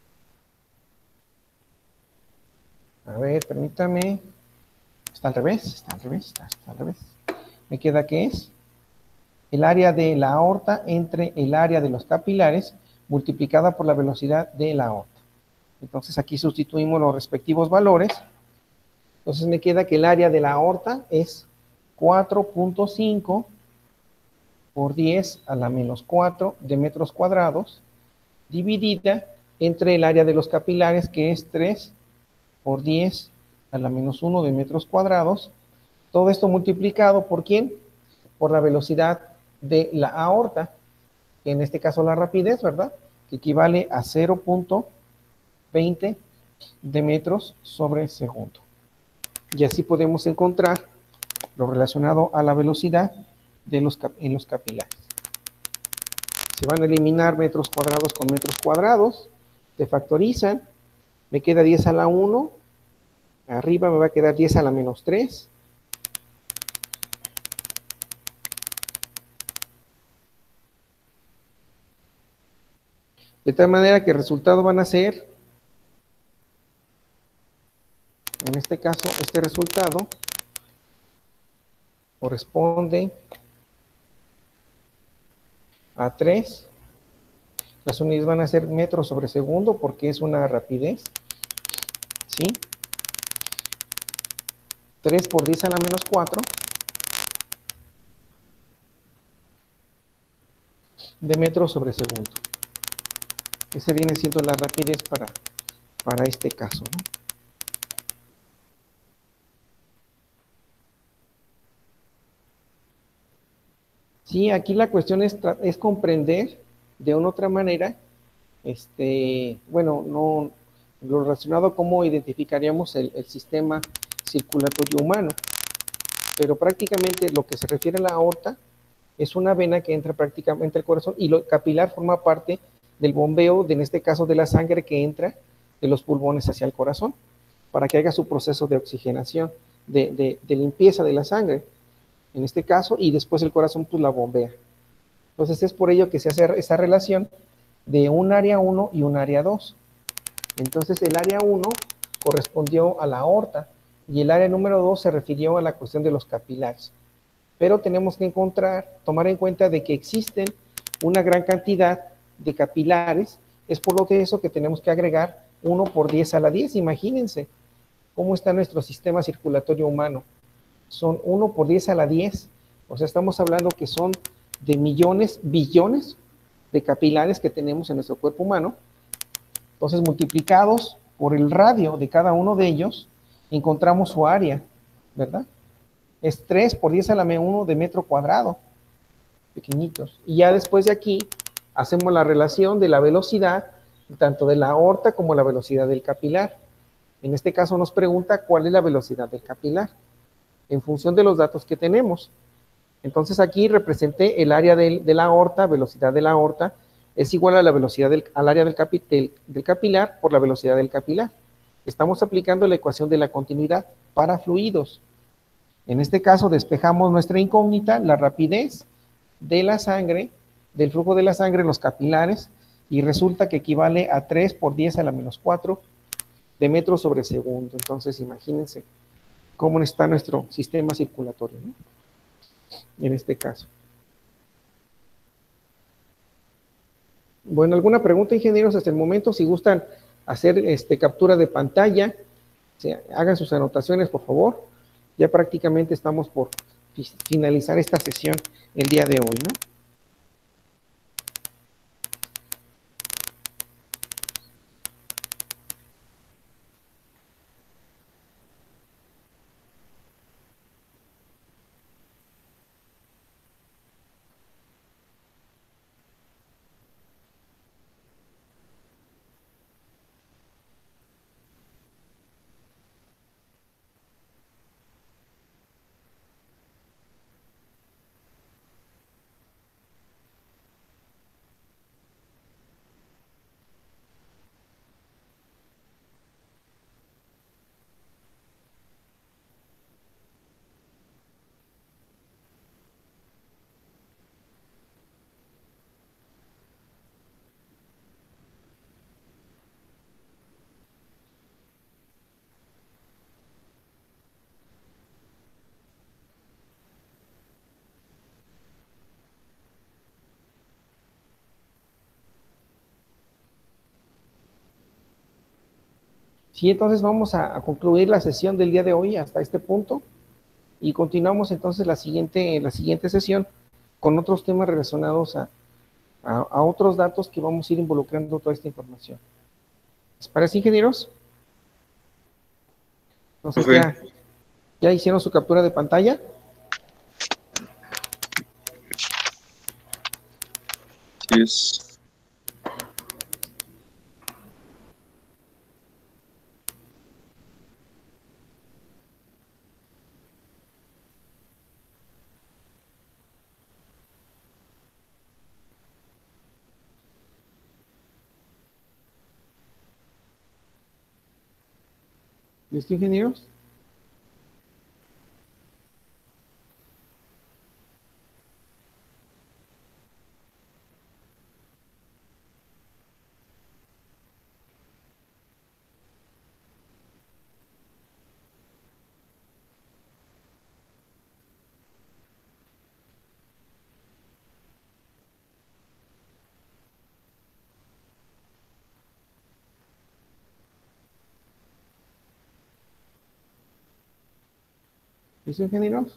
A ver, permítame. Está al revés, está al revés, está, está al revés. Me queda que es el área de la aorta entre el área de los capilares multiplicada por la velocidad de la aorta. Entonces aquí sustituimos los respectivos valores. Entonces me queda que el área de la aorta es cuatro punto cinco por diez a la menos cuatro de metros cuadrados, dividida entre el área de los capilares, que es tres por diez a la menos uno de metros cuadrados. Todo esto multiplicado por ¿quién? Por la velocidad de la aorta, que en este caso la rapidez, ¿verdad? Que equivale a cero punto veinte de metros sobre segundo. Y así podemos encontrar lo relacionado a la velocidad de los, en los capilares. Se van a eliminar metros cuadrados con metros cuadrados, se factorizan, me queda diez a la uno, arriba me va a quedar diez a la menos tres, de tal manera que el resultado van a ser, en este caso, este resultado corresponde a tres. Las unidades van a ser metros sobre segundo porque es una rapidez. ¿Sí? tres por diez a la menos cuatro de metros sobre segundo. Ese viene siendo la rapidez para, para este caso, ¿no? Sí, aquí la cuestión es, es comprender de una u otra manera, este, bueno, no, lo relacionado a cómo identificaríamos el, el sistema circulatorio humano, pero prácticamente lo que se refiere a la aorta es una vena que entra prácticamente al corazón y lo capilar forma parte del bombeo, de, en este caso de la sangre que entra de los pulmones hacia el corazón, para que haga su proceso de oxigenación, de, de, de limpieza de la sangre, en este caso, y después el corazón pues la bombea. Entonces es por ello que se hace esa relación de un área uno y un área dos. Entonces el área uno correspondió a la aorta y el área número dos se refirió a la cuestión de los capilares. Pero tenemos que encontrar, tomar en cuenta de que existen una gran cantidad de capilares, es por lo que eso que tenemos que agregar uno por diez a la diez, imagínense cómo está nuestro sistema circulatorio humano. Son uno por diez a la diez, o sea, estamos hablando que son de millones, billones de capilares que tenemos en nuestro cuerpo humano. Entonces, multiplicados por el radio de cada uno de ellos, encontramos su área, ¿verdad? Es tres por diez a la menos uno de metro cuadrado, pequeñitos. Y ya después de aquí, hacemos la relación de la velocidad, tanto de la aorta como la velocidad del capilar. En este caso nos pregunta cuál es la velocidad del capilar, en función de los datos que tenemos. Entonces aquí representé el área del, de la aorta, velocidad de la aorta, es igual a la velocidad del al área del, capi, del, del capilar por la velocidad del capilar. Estamos aplicando la ecuación de la continuidad para fluidos. En este caso despejamos nuestra incógnita, la rapidez de la sangre, del flujo de la sangre en los capilares, y resulta que equivale a tres por diez a la menos cuatro de metros sobre segundo. Entonces imagínense cómo está nuestro sistema circulatorio, ¿no? En este caso. Bueno, ¿alguna pregunta, ingenieros, hasta el momento? Si gustan hacer este, captura de pantalla, se, hagan sus anotaciones, por favor. Ya prácticamente estamos por finalizar esta sesión el día de hoy, ¿no? Sí, entonces vamos a, a concluir la sesión del día de hoy hasta este punto y continuamos entonces la siguiente, la siguiente sesión con otros temas relacionados a, a, a otros datos que vamos a ir involucrando toda esta información. ¿Les parece, ingenieros? Entonces Okay. ya, ya hicieron su captura de pantalla. Sí es. ¿Listo, ingenieros? ¿Listo, ingenieros?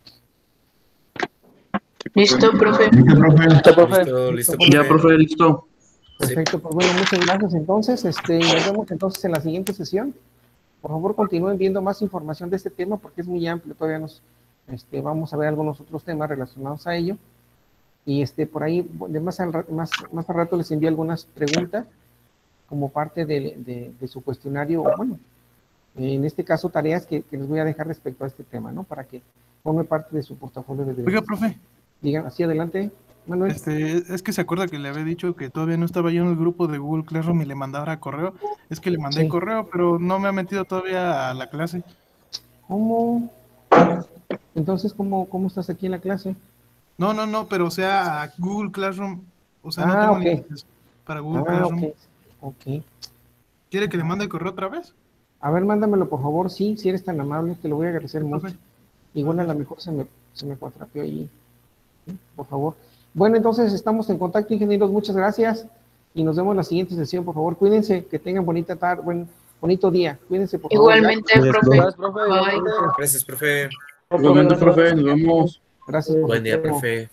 Listo, profe. ¿Listo, profe? Listo, profe. Listo, listo, profe. Ya, profe, listo. Perfecto, pues bueno, muchas gracias entonces, este, y nos vemos entonces en la siguiente sesión. Por favor, continúen viendo más información de este tema porque es muy amplio, todavía nos, este, vamos a ver algunos otros temas relacionados a ello. Y este, por ahí, de más, al, ra- más, más al rato les envío algunas preguntas como parte de, de, de su cuestionario, o bueno, en este caso tareas que, que les voy a dejar respecto a este tema, ¿no? Para que forme parte de su portafolio de Oiga, profe, Digan, así adelante, Manuel. este, es que se acuerda que le había dicho que todavía no estaba yo en el grupo de Google Classroom y le mandara correo. Es que le mandé Sí. correo, pero no me ha metido todavía a la clase. ¿Cómo? Entonces, ¿cómo, cómo estás aquí en la clase? No, no, no, pero o sea, a Google Classroom, o sea, no Ah, tengo ok. licencia para Google Ah, Classroom. ok. Ok. ¿Quiere que le mande el correo otra vez? A ver, mándamelo, por favor, sí, si eres tan amable, te lo voy a agradecer mucho. Profe. Igual a lo mejor se me, se me cuatrapeó ahí. ¿Sí? Por favor. Bueno, entonces estamos en contacto, ingenieros, muchas gracias. Y nos vemos en la siguiente sesión, por favor. Cuídense, que tengan bonita tarde, buen, bonito día. Cuídense, por favor. Igualmente, Gracias, profe. Gracias, profe. Bye. Gracias, profe. Igualmente, profe, nos vemos. Gracias por Buen su día, tiempo. profe.